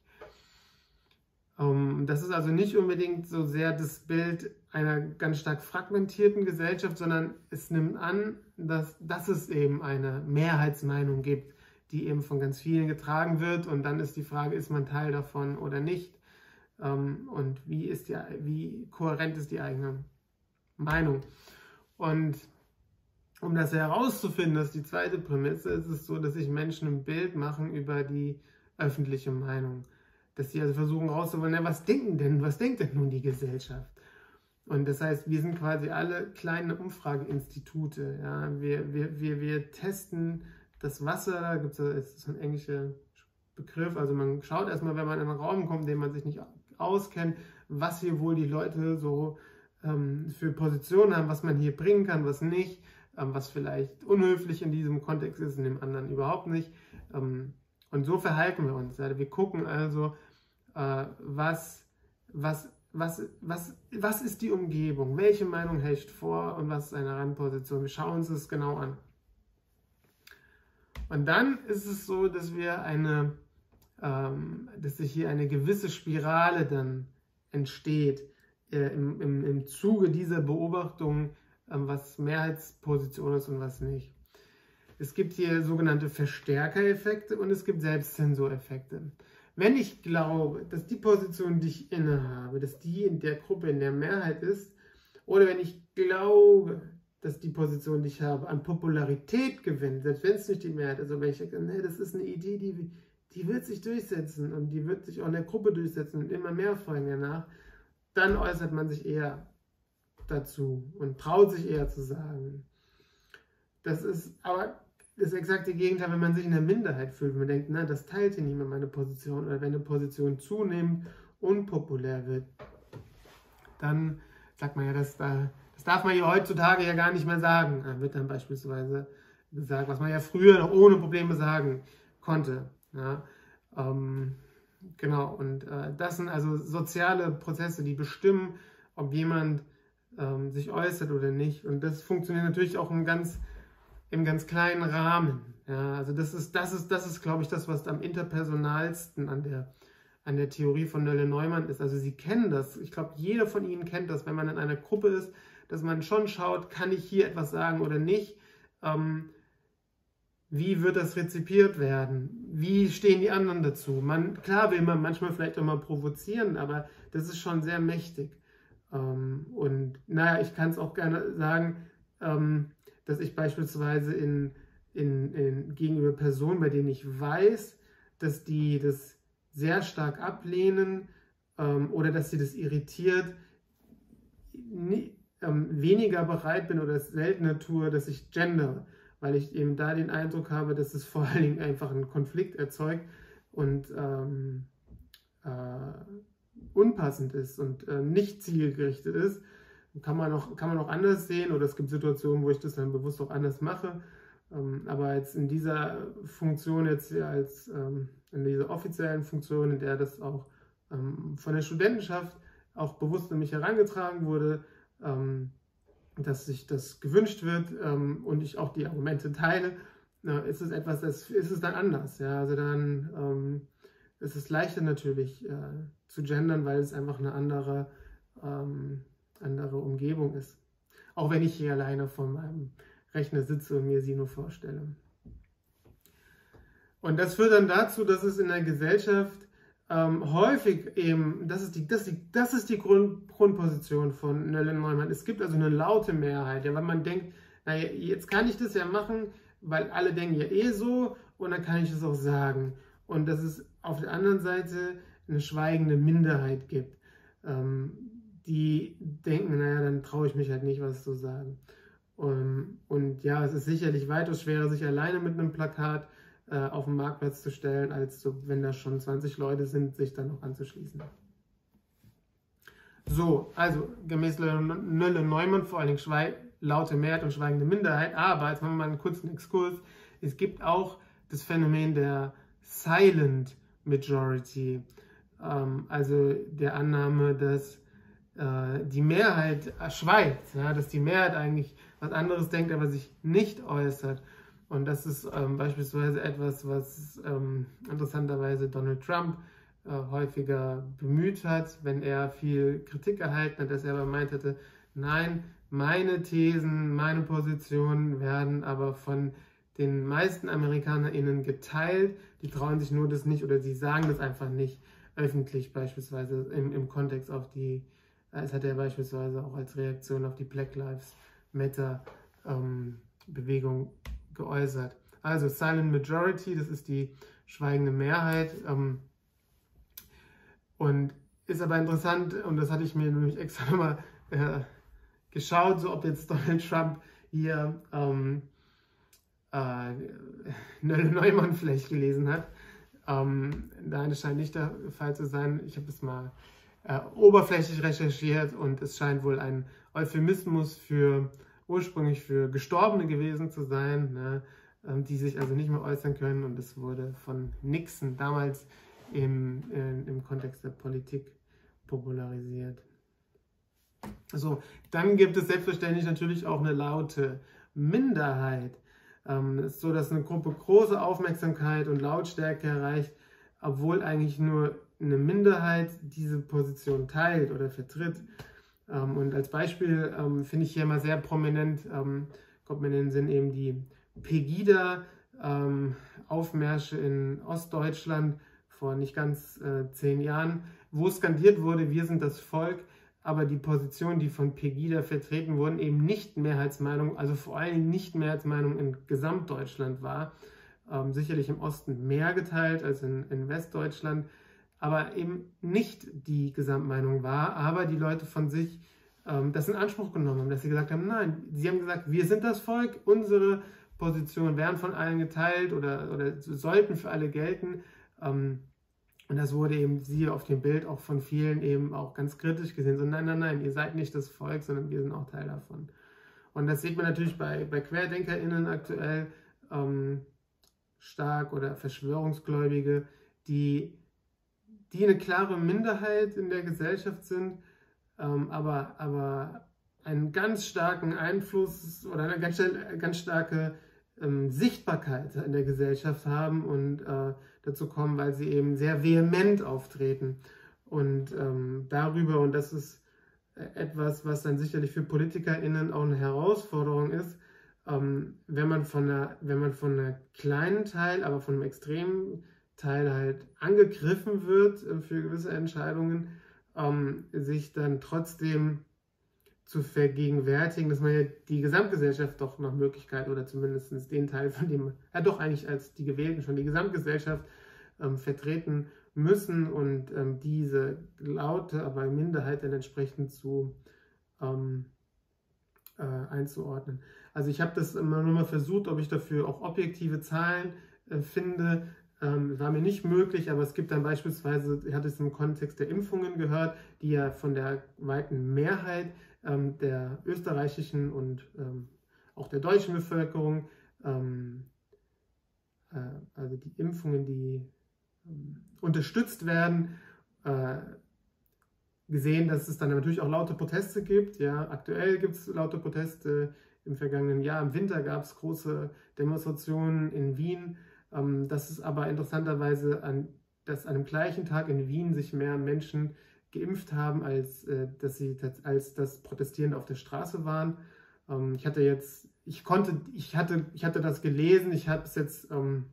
Um, das ist also nicht unbedingt so sehr das Bild einer ganz stark fragmentierten Gesellschaft, sondern es nimmt an, dass, dass es eben eine Mehrheitsmeinung gibt, die eben von ganz vielen getragen wird und dann ist die Frage, ist man Teil davon oder nicht um, und wie, ist die, wie kohärent ist die eigene Meinung. Und um das herauszufinden, das ist die zweite Prämisse, ist es so, dass sich Menschen ein Bild machen über die öffentliche Meinung. Dass sie also versuchen herauszufinden, ja, was denken denn, was denkt denn nun die Gesellschaft? Und das heißt, wir sind quasi alle kleine Umfrageinstitute. Ja? Wir, wir, wir, wir testen das Wasser, da gibt es so ein englischer Begriff, also man schaut erstmal, wenn man in einen Raum kommt, den man sich nicht auskennt, was hier wohl die Leute so ähm, für Positionen haben, was man hier bringen kann, was nicht, ähm, was vielleicht unhöflich in diesem Kontext ist, in dem anderen überhaupt nicht. Ähm, Und so verhalten wir uns. Wir gucken also, äh, was, was, was, was, was ist die Umgebung, welche Meinung herrscht vor und was ist eine Randposition. Wir schauen uns das genau an. Und dann ist es so, dass wir eine, ähm, dass sich hier eine gewisse Spirale dann entsteht äh, im, im, im Zuge dieser Beobachtung, äh, was Mehrheitsposition ist und was nicht. Es gibt hier sogenannte Verstärkereffekte und es gibt Selbstzensoreffekte. Wenn ich glaube, dass die Position, die ich innehabe, dass die in der Gruppe in der Mehrheit ist, oder wenn ich glaube, dass die Position, die ich habe, an Popularität gewinnt, selbst wenn es nicht die Mehrheit ist, aber wenn ich denke, nee, das ist eine Idee, die, die wird sich durchsetzen und die wird sich auch in der Gruppe durchsetzen und immer mehr folgen danach, dann äußert man sich eher dazu und traut sich eher zu sagen. Das ist aber das exakte Gegenteil, wenn man sich in der Minderheit fühlt, wenn man denkt, na, das teilt hier niemand meine Position, oder wenn eine Position zunehmend unpopulär wird, dann sagt man ja, das, das darf man ja heutzutage ja gar nicht mehr sagen. Dann wird dann beispielsweise gesagt, was man ja früher noch ohne Probleme sagen konnte. Ja, ähm, genau, und äh, das sind also soziale Prozesse, die bestimmen, ob jemand ähm, sich äußert oder nicht. Und das funktioniert natürlich auch im ganz im ganz kleinen Rahmen. Ja, also das ist, das ist, das ist, glaube ich, das, was am interpersonalsten an der, an der Theorie von Noelle-Neumann ist. Also Sie kennen das. Ich glaube, jeder von Ihnen kennt das, wenn man in einer Gruppe ist, dass man schon schaut, kann ich hier etwas sagen oder nicht. Ähm, wie wird das rezipiert werden? Wie stehen die anderen dazu? Man, klar will man manchmal vielleicht auch mal provozieren, aber das ist schon sehr mächtig. Ähm, und naja, ich kann es auch gerne sagen, ähm, dass ich beispielsweise in, in, in, gegenüber Personen, bei denen ich weiß, dass die das sehr stark ablehnen ähm, oder dass sie das irritiert, nie, ähm, weniger bereit bin oder es seltener tue, dass ich gendere, weil ich eben da den Eindruck habe, dass es vor allen Dingen einfach einen Konflikt erzeugt und ähm, äh, unpassend ist und äh, nicht zielgerichtet ist. Kann man, auch, kann man auch anders sehen oder es gibt Situationen, wo ich das dann bewusst auch anders mache. Ähm, aber jetzt in dieser Funktion, jetzt als ähm, in dieser offiziellen Funktion, in der das auch ähm, von der Studentenschaft auch bewusst an mich herangetragen wurde, ähm, dass sich das gewünscht wird ähm, und ich auch die Argumente teile, äh, ist es etwas, das ist es dann anders. Ja? Also dann ähm, ist es leichter natürlich äh, zu gendern, weil es einfach eine andere, ähm, andere Umgebung ist. Auch wenn ich hier alleine vor meinem Rechner sitze und mir sie nur vorstelle. Und das führt dann dazu, dass es in der Gesellschaft ähm, häufig eben, das ist die, das ist die, das ist die Grund, Grundposition von Nölle Neumann. Es gibt also eine laute Mehrheit, ja, weil man denkt, naja, jetzt kann ich das ja machen, weil alle denken ja eh so und dann kann ich es auch sagen. Und dass es auf der anderen Seite eine schweigende Minderheit gibt, ähm, die denken, naja, dann traue ich mich halt nicht, was zu sagen. Und, und ja, es ist sicherlich weitaus schwerer, sich alleine mit einem Plakat äh, auf den Marktplatz zu stellen, als so, wenn da schon zwanzig Leute sind, sich dann noch anzuschließen. So, also gemäß Nölle-Neumann vor allen Dingen laute Mehrheit und schweigende Minderheit, aber jetzt machen wir mal einen kurzen Exkurs. Es gibt auch das Phänomen der Silent Majority, ähm, also der Annahme, dass äh, die Mehrheit schweigt, ja, dass die Mehrheit eigentlich was anderes denkt, aber sich nicht äußert. Und das ist ähm, beispielsweise etwas, was ähm, interessanterweise Donald Trump äh, häufiger bemüht hat, wenn er viel Kritik erhalten hat, dass er aber meint hatte, nein, meine Thesen, meine Positionen werden aber von den meisten AmerikanerInnen geteilt, die trauen sich nur das nicht oder sie sagen das einfach nicht öffentlich, beispielsweise im, im Kontext auf die, das hat er beispielsweise auch als Reaktion auf die Black Lives Matter ähm, Bewegung geäußert. Also Silent Majority, das ist die schweigende Mehrheit ähm, und ist aber interessant, und das hatte ich mir nämlich extra nochmal äh, geschaut, so ob jetzt Donald Trump hier ähm, äh, Nölle Neumann vielleicht gelesen hat. Ähm, nein, es scheint nicht der Fall zu sein. Ich habe es mal äh, oberflächlich recherchiert und es scheint wohl ein Euphemismus für ursprünglich für Gestorbene gewesen zu sein, ne, ähm, die sich also nicht mehr äußern können, und es wurde von Nixon damals im, in, im Kontext der Politik popularisiert. So, dann gibt es selbstverständlich natürlich auch eine laute Minderheit. Ähm, es ist so, dass eine Gruppe große Aufmerksamkeit und Lautstärke erreicht, obwohl eigentlich nur eine Minderheit diese Position teilt oder vertritt. Ähm, und als Beispiel ähm, finde ich hier mal sehr prominent, ähm, kommt mir in den Sinn eben die Pegida-Aufmärsche ähm, in Ostdeutschland vor nicht ganz äh, zehn Jahren, wo skandiert wurde, wir sind das Volk, aber die Positionen, die von Pegida vertreten wurden, eben nicht Mehrheitsmeinung, also vor allem nicht Mehrheitsmeinung in Gesamtdeutschland war. Ähm, sicherlich im Osten mehr geteilt als in, in Westdeutschland, aber eben nicht die Gesamtmeinung war, aber die Leute von sich ähm, das in Anspruch genommen haben, dass sie gesagt haben, nein, sie haben gesagt, wir sind das Volk, unsere Positionen werden von allen geteilt oder, oder sollten für alle gelten. Ähm, und das wurde eben, siehe auf dem Bild, auch von vielen eben auch ganz kritisch gesehen. So, nein, nein, nein, ihr seid nicht das Volk, sondern wir sind auch Teil davon. Und das sieht man natürlich bei, bei QuerdenkerInnen aktuell ähm, stark, oder Verschwörungsgläubige, die, die eine klare Minderheit in der Gesellschaft sind, ähm, aber, aber einen ganz starken Einfluss oder eine ganz, ganz starke ähm, Sichtbarkeit in der Gesellschaft haben und äh, dazu kommen, weil sie eben sehr vehement auftreten. Und ähm, darüber, und das ist etwas, was dann sicherlich für PolitikerInnen auch eine Herausforderung ist, ähm, wenn man von einer, wenn man von einer kleinen Teil, aber von einem extremen Teil halt angegriffen wird äh, für gewisse Entscheidungen, ähm, sich dann trotzdem zu vergegenwärtigen, dass man ja die Gesamtgesellschaft doch nach Möglichkeit oder zumindest den Teil, von dem, ja doch eigentlich als die Gewählten schon die Gesamtgesellschaft ähm, vertreten müssen und ähm, diese laute, aber Minderheit dann entsprechend zu ähm, äh, einzuordnen. Also ich habe das immer nur mal versucht, ob ich dafür auch objektive Zahlen äh, finde. Ähm, war mir nicht möglich, aber es gibt dann beispielsweise, ich hatte es im Kontext der Impfungen gehört, die ja von der weiten Mehrheit ähm, der österreichischen und ähm, auch der deutschen Bevölkerung, ähm, äh, also die Impfungen, die ähm, unterstützt werden, äh, gesehen, dass es dann natürlich auch laute Proteste gibt. Ja, aktuell gibt es laute Proteste. Im vergangenen Jahr, im Winter, gab es große Demonstrationen in Wien. Ähm, das ist aber interessanterweise, an, dass an dem gleichen Tag in Wien sich mehr Menschen geimpft haben, als, äh, dass sie, als das Protestierende auf der Straße waren. Ähm, ich hatte jetzt, ich konnte, ich hatte, ich hatte das gelesen, ich habe es jetzt ähm,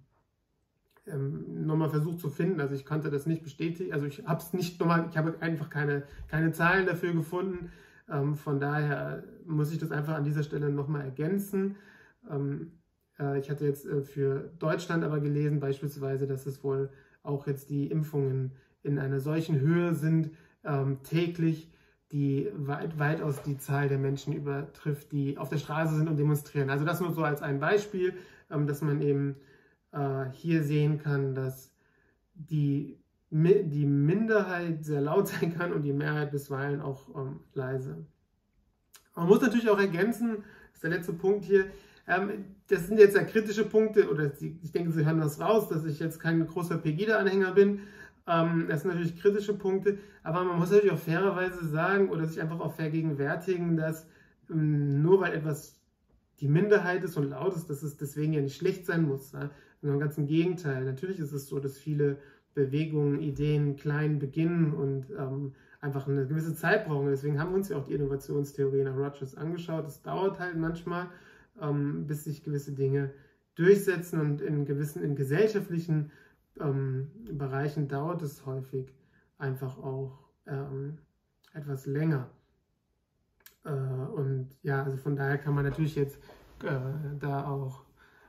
ähm, nochmal versucht zu finden, also ich konnte das nicht bestätigen, also ich habe es nicht nochmal, ich habe einfach keine, keine Zahlen dafür gefunden, ähm, von daher muss ich das einfach an dieser Stelle nochmal ergänzen. Ähm, äh, ich hatte jetzt äh, für Deutschland aber gelesen beispielsweise, dass es wohl auch jetzt die Impfungen in einer solchen Höhe sind, ähm, täglich, die weit, weitaus die Zahl der Menschen übertrifft, die auf der Straße sind und demonstrieren. Also das nur so als ein Beispiel, ähm, dass man eben äh, hier sehen kann, dass die, die Minderheit sehr laut sein kann und die Mehrheit bisweilen auch ähm, leise. Man muss natürlich auch ergänzen, das ist der letzte Punkt hier, ähm, das sind jetzt ja kritische Punkte, oder ich denke, Sie hören das raus, dass ich jetzt kein großer Pegida-Anhänger bin. Ähm, das sind natürlich kritische Punkte, aber man muss natürlich auch fairerweise sagen oder sich einfach auch vergegenwärtigen, dass ähm, nur weil etwas die Minderheit ist und laut ist, dass es deswegen ja nicht schlecht sein muss, ne? Sondern ganz im Gegenteil. Natürlich ist es so, dass viele Bewegungen, Ideen klein beginnen und ähm, einfach eine gewisse Zeit brauchen. Deswegen haben wir uns ja auch die Innovationstheorie nach Rogers angeschaut. Es dauert halt manchmal, ähm, bis sich gewisse Dinge durchsetzen, und in gewissen, in gesellschaftlichen ähm, Bereichen dauert es häufig einfach auch ähm, etwas länger. Äh, und ja, also von daher kann man natürlich jetzt äh, da auch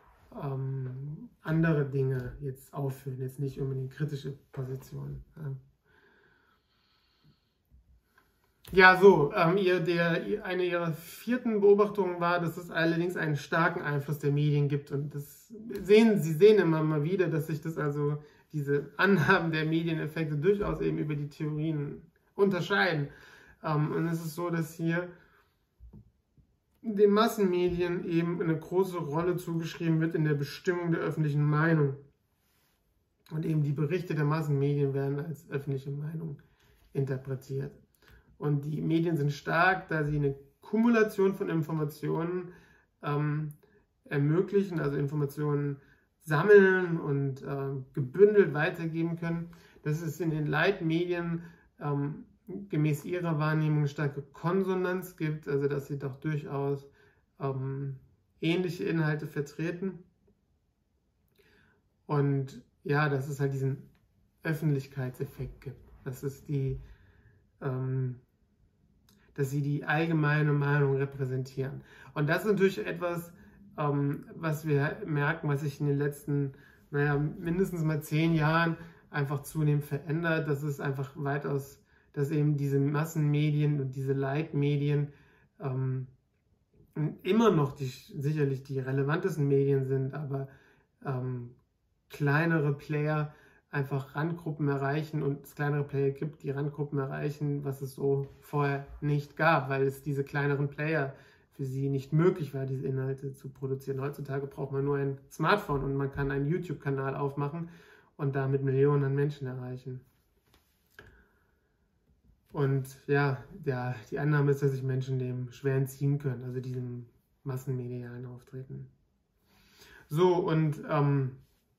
ähm, andere Dinge jetzt aufführen, jetzt nicht unbedingt kritische Positionen. Ja. Ja, so, ähm, ihr, der, eine ihrer vierten Beobachtungen war, dass es allerdings einen starken Einfluss der Medien gibt. Und das sehen, Sie sehen immer mal wieder, dass sich das also, diese Annahmen der Medieneffekte durchaus eben über die Theorien unterscheiden. Ähm, und es ist so, dass hier den Massenmedien eben eine große Rolle zugeschrieben wird in der Bestimmung der öffentlichen Meinung. Und eben die Berichte der Massenmedien werden als öffentliche Meinung interpretiert. Und die Medien sind stark, da sie eine Kumulation von Informationen ähm, ermöglichen, also Informationen sammeln und äh, gebündelt weitergeben können. Das ist in den Leitmedien ähm, gemäß ihrer Wahrnehmung starke Konsonanz gibt, also dass sie doch durchaus ähm, ähnliche Inhalte vertreten. Und ja, dass es halt diesen Öffentlichkeitseffekt gibt. Das ist die ähm, dass sie die allgemeine Meinung repräsentieren. Und das ist natürlich etwas, ähm, was wir merken, was sich in den letzten, naja, mindestens mal zehn Jahren einfach zunehmend verändert. Das ist einfach weitaus, dass eben diese Massenmedien und diese Leitmedien ähm, immer noch die, sicherlich die relevantesten Medien sind, aber ähm, kleinere Player einfach Randgruppen erreichen und es kleinere Player gibt, die Randgruppen erreichen, was es so vorher nicht gab, weil es diese kleineren Player für sie nicht möglich war, diese Inhalte zu produzieren. Heutzutage braucht man nur ein Smartphone und man kann einen YouTube-Kanal aufmachen und damit Millionen an Menschen erreichen. Und ja, ja, die Annahme ist, dass sich Menschen dem schwer entziehen können, also diesem massenmedialen Auftreten. So, und ähm,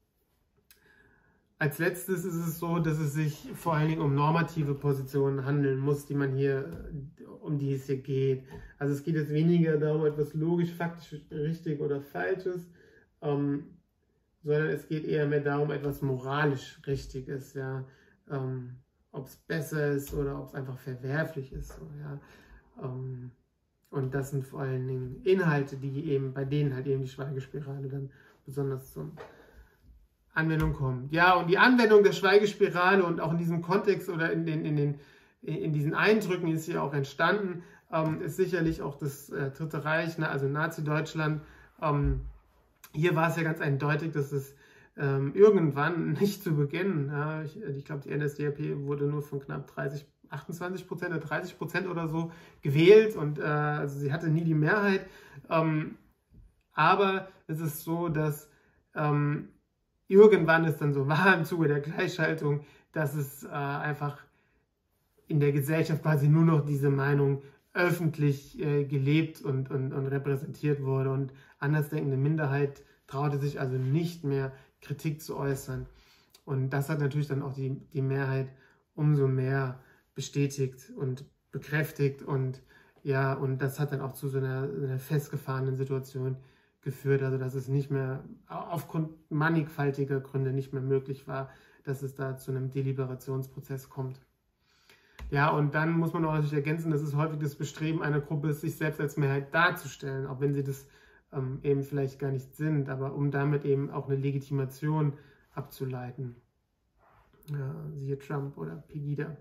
als letztes ist es so, dass es sich vor allen Dingen um normative Positionen handeln muss, die man hier um die es hier geht. Also es geht jetzt weniger darum, etwas logisch, faktisch richtig oder falsches, ähm, sondern es geht eher mehr darum, etwas moralisch Richtiges, ja, ähm, ob es besser ist oder ob es einfach verwerflich ist, so, ja. Ähm, und das sind vor allen Dingen Inhalte, die eben, bei denen halt eben die Schweigespirale dann besonders zur Anwendung kommt. Ja, und die Anwendung der Schweigespirale und auch in diesem Kontext oder in, den, in, den, in diesen Eindrücken ist hier auch entstanden, ähm, ist sicherlich auch das äh, Dritte Reich, ne, also Nazi-Deutschland. Ähm, hier war es ja ganz eindeutig, dass es ähm, irgendwann, nicht zu Beginn, ja, ich, ich glaube, die N S D A P wurde nur von knapp dreißig, achtundzwanzig Prozent oder dreißig Prozent oder so gewählt und äh, also sie hatte nie die Mehrheit. Ähm, aber es ist so, dass ähm, irgendwann es dann so war im Zuge der Gleichschaltung, dass es äh, einfach in der Gesellschaft quasi nur noch diese Meinung öffentlich äh, gelebt und, und, und repräsentiert wurde und andersdenkende Minderheit traute sich also nicht mehr Kritik zu äußern. Und das hat natürlich dann auch die, die Mehrheit umso mehr bestätigt und bekräftigt und ja, und das hat dann auch zu so einer, einer festgefahrenen Situation geführt, also dass es nicht mehr, aufgrund mannigfaltiger Gründe nicht mehr möglich war, dass es da zu einem Deliberationsprozess kommt. Ja, und dann muss man auch natürlich ergänzen, dass es häufig das Bestreben einer Gruppe ist, sich selbst als Mehrheit darzustellen, auch wenn sie das ähm, eben vielleicht gar nicht sind, aber um damit eben auch eine Legitimation abzuleiten. Ja, siehe Trump oder Pegida.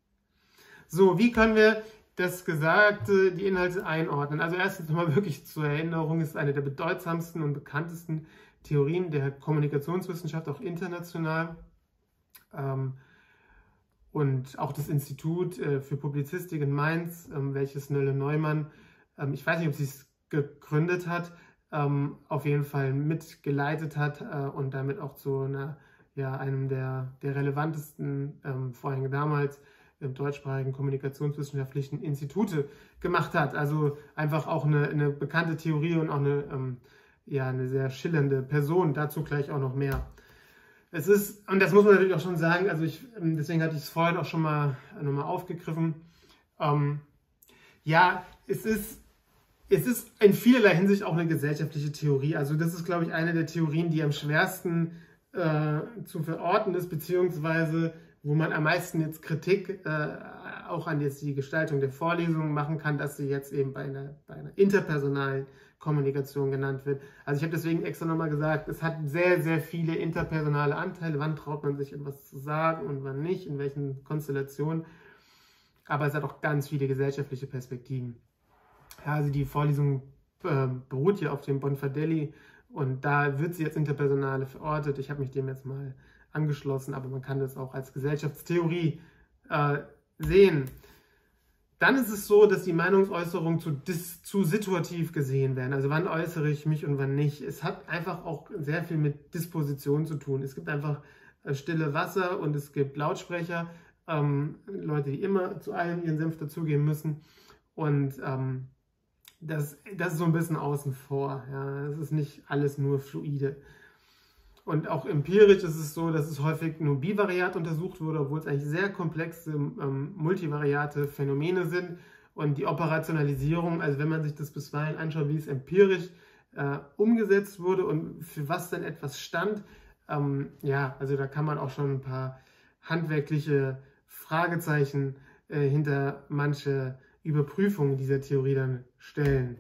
So, wie können wir das Gesagte, die Inhalte einordnen? Also erstens nochmal wirklich zur Erinnerung, ist eine der bedeutsamsten und bekanntesten Theorien der Kommunikationswissenschaft, auch international. Ähm, und auch das Institut äh, für Publizistik in Mainz, ähm, welches Nölle Neumann, ähm, ich weiß nicht, ob sie es gegründet hat, ähm, auf jeden Fall mitgeleitet hat äh, und damit auch zu einer, ja, einem der, der relevantesten ähm, Vorhänge damals im deutschsprachigen kommunikationswissenschaftlichen Institute gemacht hat. Also einfach auch eine, eine bekannte Theorie und auch eine, ähm, ja, eine sehr schillernde Person. Dazu gleich auch noch mehr. Es ist, und das muss man natürlich auch schon sagen, also ich, deswegen hatte ich es vorhin auch schon mal nochmal aufgegriffen. Ähm, ja, es ist, es ist in vielerlei Hinsicht auch eine gesellschaftliche Theorie. Also das ist, glaube ich, eine der Theorien, die am schwersten äh, zu verorten ist, beziehungsweise wo man am meisten jetzt Kritik äh, auch an jetzt die Gestaltung der Vorlesungen machen kann, dass sie jetzt eben bei einer, bei einer interpersonalen Kommunikation genannt wird. Also ich habe deswegen extra nochmal gesagt, es hat sehr, sehr viele interpersonale Anteile. Wann traut man sich etwas zu sagen und wann nicht, in welchen Konstellationen. Aber es hat auch ganz viele gesellschaftliche Perspektiven. Ja, also die Vorlesung äh, beruht hier auf dem Bonfadeli und da wird sie jetzt interpersonale verortet. Ich habe mich dem jetzt mal angeschlossen, aber man kann das auch als Gesellschaftstheorie äh, sehen. Dann ist es so, dass die Meinungsäußerungen zu, dis, zu situativ gesehen werden. Also wann äußere ich mich und wann nicht. Es hat einfach auch sehr viel mit Disposition zu tun. Es gibt einfach äh, stille Wasser und es gibt Lautsprecher, ähm, Leute, die immer zu allem ihren Senf dazugeben müssen. Und ähm, das, das ist so ein bisschen außen vor. Ja. Es ist nicht alles nur fluide. Und auch empirisch ist es so, dass es häufig nur bivariat untersucht wurde, obwohl es eigentlich sehr komplexe, ähm, multivariate Phänomene sind. Und die Operationalisierung, also wenn man sich das bisweilen anschaut, wie es empirisch äh, umgesetzt wurde und für was denn etwas stand, ähm, ja, also da kann man auch schon ein paar handwerkliche Fragezeichen äh, hinter manche Überprüfungen dieser Theorie dann stellen.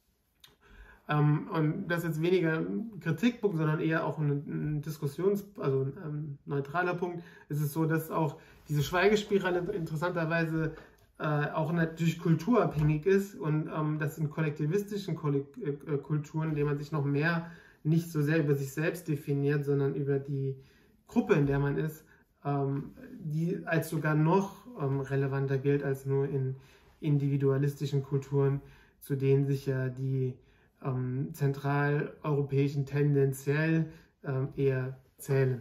Um, und das ist jetzt weniger ein Kritikpunkt, sondern eher auch ein, ein Diskussions-, also ein, ein neutraler Punkt. Es ist so, dass auch diese Schweigespirale interessanterweise äh, auch natürlich kulturabhängig ist und ähm, dass in kollektivistischen Kollek äh, Kulturen, in denen man sich noch mehr nicht so sehr über sich selbst definiert, sondern über die Gruppe, in der man ist, ähm, die als sogar noch ähm, relevanter gilt als nur in individualistischen Kulturen, zu denen sich ja die Ähm, zentraleuropäischen tendenziell ähm, eher zählen.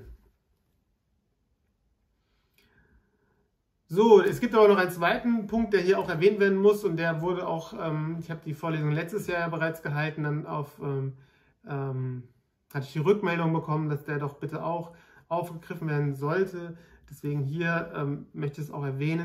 So, es gibt aber noch einen zweiten Punkt, der hier auch erwähnt werden muss und der wurde auch, ähm, ich habe die Vorlesung letztes Jahr bereits gehalten, dann auf, ähm, ähm, hatte ich die Rückmeldung bekommen, dass der doch bitte auch aufgegriffen werden sollte. Deswegen hier ähm, möchte ich es auch erwähnen.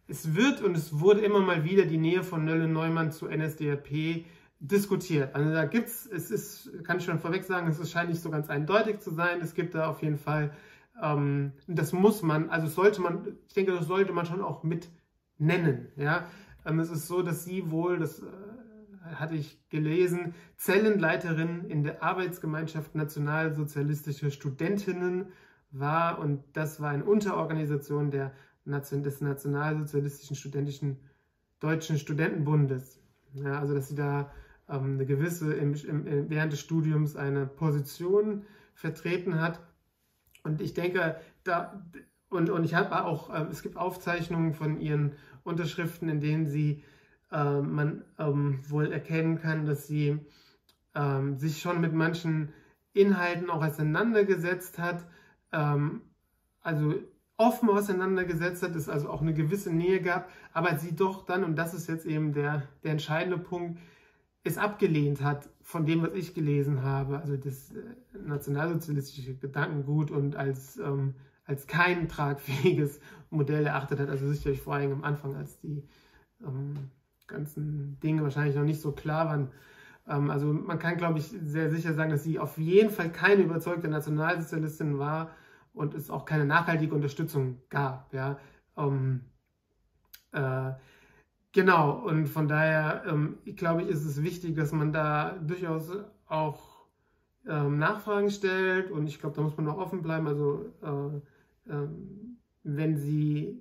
es wird und es wurde immer mal wieder die Nähe von Nölle-Neumann zu N S D A P diskutiert. Also da gibt es, es ist, kann ich schon vorweg sagen, es scheint nicht so ganz eindeutig zu sein. Es gibt da auf jeden Fall, ähm, das muss man, also sollte man, ich denke, das sollte man schon auch mit nennen. Ja? Ähm, es ist so, dass sie wohl, das äh, hatte ich gelesen, Zellenleiterin in der Arbeitsgemeinschaft Nationalsozialistische Studentinnen war, und das war eine Unterorganisation der, des Nationalsozialistischen Studentischen Deutschen Studentenbundes. Ja, also dass sie da ähm, eine gewisse, im, im, während des Studiums eine Position vertreten hat. Und ich denke, da, und, und ich habe auch, äh, es gibt Aufzeichnungen von ihren Unterschriften, in denen sie, äh, man ähm, wohl erkennen kann, dass sie ähm, sich schon mit manchen Inhalten auch auseinandergesetzt hat, ähm, also offen auseinandergesetzt hat, es also auch eine gewisse Nähe gab, aber sie doch dann, und das ist jetzt eben der, der entscheidende Punkt, es abgelehnt hat von dem, was ich gelesen habe, also das äh, nationalsozialistische Gedankengut, und als, ähm, als kein tragfähiges Modell erachtet hat, also sicherlich vor allem am Anfang, als die ähm, ganzen Dinge wahrscheinlich noch nicht so klar waren. Ähm, also man kann, glaube ich, sehr sicher sagen, dass sie auf jeden Fall keine überzeugte Nationalsozialistin war und es auch keine nachhaltige Unterstützung gab. Ja? Ähm, äh, genau, und von daher, ähm, glaube ich, ist es wichtig, dass man da durchaus auch ähm, Nachfragen stellt, und ich glaube, da muss man auch offen bleiben. Also äh, äh, wenn sie,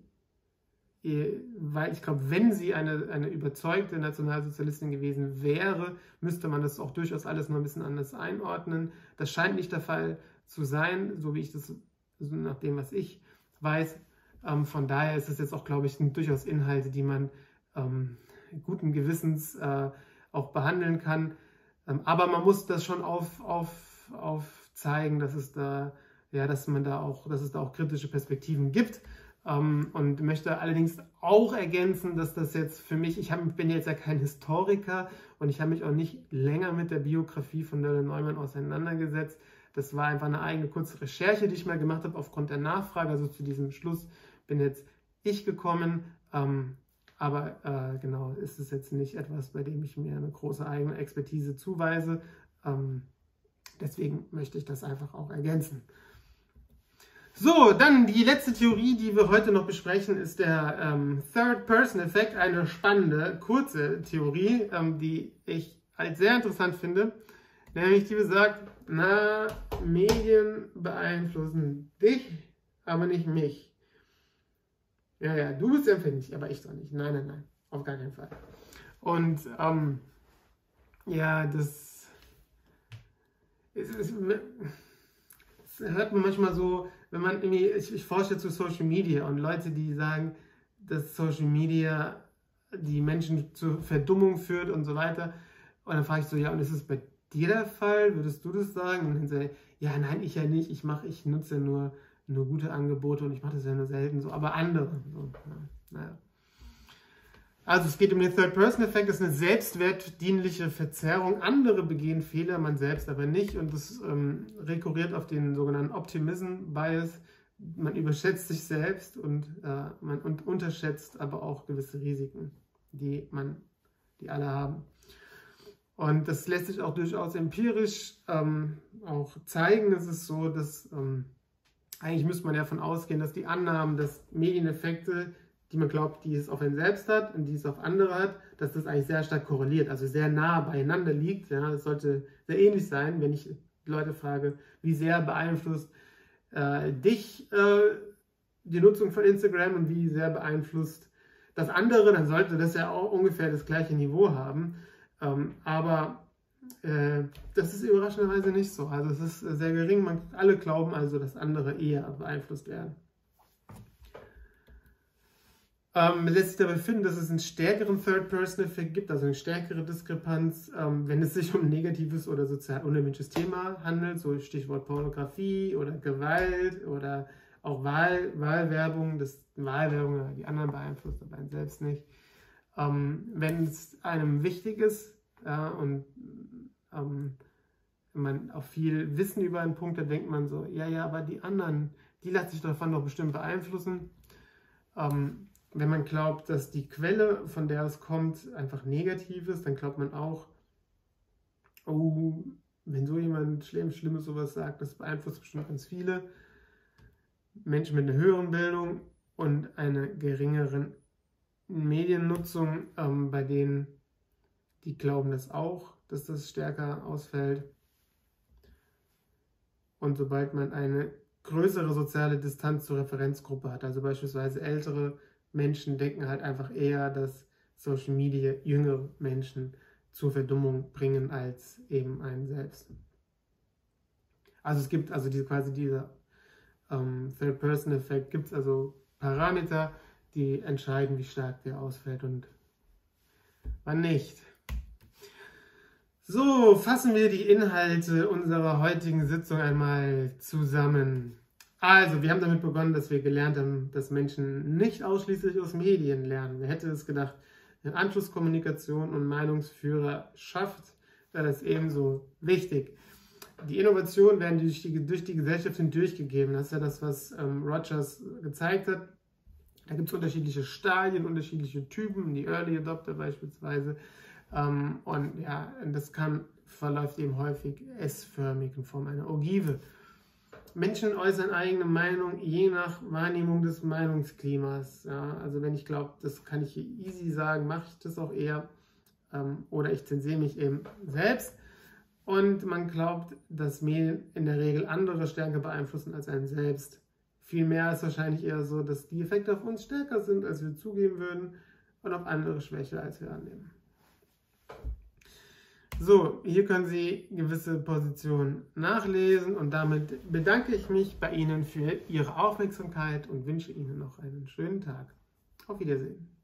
weil ich glaube, wenn sie eine, eine überzeugte Nationalsozialistin gewesen wäre, müsste man das auch durchaus alles noch ein bisschen anders einordnen. Das scheint nicht der Fall zu sein, so wie ich das, so nach dem, was ich weiß. Ähm, von daher ist es jetzt auch, glaube ich, durchaus Inhalte, die man ähm, guten Gewissens äh, auch behandeln kann. Ähm, aber man muss das schon auf, auf, aufzeigen, dass es da, ja, dass man da auch, dass es da auch kritische Perspektiven gibt. Um, und möchte allerdings auch ergänzen, dass das jetzt für mich, ich hab, bin jetzt ja kein Historiker und ich habe mich auch nicht länger mit der Biografie von Nölle-Neumann auseinandergesetzt. Das war einfach eine eigene kurze Recherche, die ich mal gemacht habe aufgrund der Nachfrage. Also zu diesem Schluss bin jetzt ich gekommen. Um, aber äh, genau, ist es jetzt nicht etwas, bei dem ich mir eine große eigene Expertise zuweise. Um, deswegen möchte ich das einfach auch ergänzen. So, dann die letzte Theorie, die wir heute noch besprechen, ist der ähm, Third-Person-Effekt. Eine spannende, kurze Theorie, ähm, die ich als sehr interessant finde. Nämlich die besagt, na, Medien beeinflussen dich, aber nicht mich. Ja, ja, du bist empfindlich, aber ich doch nicht. Nein, nein, nein, auf gar keinen Fall. Und ähm, ja, das ist... ist hört man manchmal so, wenn man irgendwie, ich, ich forsche zu Social Media und Leute, die sagen, dass Social Media die Menschen zur Verdummung führt und so weiter. Und dann frage ich so, ja, und ist es bei dir der Fall? Würdest du das sagen? Und dann sagen sie, ja, nein, ich ja nicht. Ich mache, ich nutze ja nur, nur gute Angebote und ich mache das ja nur selten so, aber andere. So, ja, naja. Also es geht um den Third-Person-Effekt, das ist eine selbstwertdienliche Verzerrung. Andere begehen Fehler, man selbst aber nicht. Und das ähm, rekurriert auf den sogenannten Optimism-Bias. Man überschätzt sich selbst und äh, man und unterschätzt aber auch gewisse Risiken, die man, die alle haben. Und das lässt sich auch durchaus empirisch ähm, auch zeigen. Es ist so, dass ähm, eigentlich müsste man ja davon ausgehen, dass die Annahmen, dass Medieneffekte, die man glaubt, die es auf einen selbst hat und die es auf andere hat, dass das eigentlich sehr stark korreliert, also sehr nah beieinander liegt. Ja, das sollte sehr ähnlich sein, wenn ich Leute frage, wie sehr beeinflusst äh, dich äh, die Nutzung von Instagram und wie sehr beeinflusst das andere, dann sollte das ja auch ungefähr das gleiche Niveau haben. Ähm, aber äh, das ist überraschenderweise nicht so. Also es ist sehr gering. Man, alle glauben also, dass andere eher beeinflusst werden. Ähm, lässt sich dabei finden, dass es einen stärkeren Third-Person-Effekt gibt, also eine stärkere Diskrepanz, ähm, wenn es sich um ein negatives oder sozial unerwünschtes Thema handelt, so Stichwort Pornografie oder Gewalt oder auch Wahl, Wahlwerbung, das Wahlwerbung die anderen beeinflusst, aber einen selbst nicht. Ähm, wenn es einem wichtig ist ja, und ähm, wenn man auch viel Wissen über einen Punkt hat, denkt man so, ja, ja, aber die anderen, die lassen sich davon doch bestimmt beeinflussen. Ähm, wenn man glaubt, dass die Quelle, von der es kommt, einfach negativ ist, dann glaubt man auch, oh, wenn so jemand schlimm, Schlimmes sowas sagt, das beeinflusst bestimmt ganz viele Menschen mit einer höheren Bildung und einer geringeren Mediennutzung, ähm, bei denen die glauben das auch, dass das stärker ausfällt. Und sobald man eine größere soziale Distanz zur Referenzgruppe hat, also beispielsweise ältere Menschen denken halt einfach eher, dass Social Media jüngere Menschen zur Verdummung bringen als eben einen selbst. Also es gibt also diese, quasi dieser ähm, Third-Person-Effekt, gibt es also Parameter, die entscheiden, wie stark der ausfällt und wann nicht. So, fassen wir die Inhalte unserer heutigen Sitzung einmal zusammen. Also, wir haben damit begonnen, dass wir gelernt haben, dass Menschen nicht ausschließlich aus Medien lernen. Wer hätte es gedacht? In Anschlusskommunikation und Meinungsführerschaft wäre das ebenso wichtig. Die Innovationen werden durch die, durch die Gesellschaft hindurchgegeben. Das ist ja das, was ähm, Rogers gezeigt hat. Da gibt es unterschiedliche Stadien, unterschiedliche Typen, die Early Adopter beispielsweise. Ähm, und ja, das kann, verläuft eben häufig S-förmig in Form einer Ogive. Menschen äußern eigene Meinung je nach Wahrnehmung des Meinungsklimas. Ja, also wenn ich glaube, das kann ich hier easy sagen, mache ich das auch eher. Ähm, oder ich zensiere mich eben selbst. Und man glaubt, dass Medien in der Regel andere stärker beeinflussen als einen selbst. Vielmehr ist wahrscheinlich eher so, dass die Effekte auf uns stärker sind, als wir zugeben würden, und auf andere schwächer, als wir annehmen. So, hier können Sie gewisse Positionen nachlesen und damit bedanke ich mich bei Ihnen für Ihre Aufmerksamkeit und wünsche Ihnen noch einen schönen Tag. Auf Wiedersehen.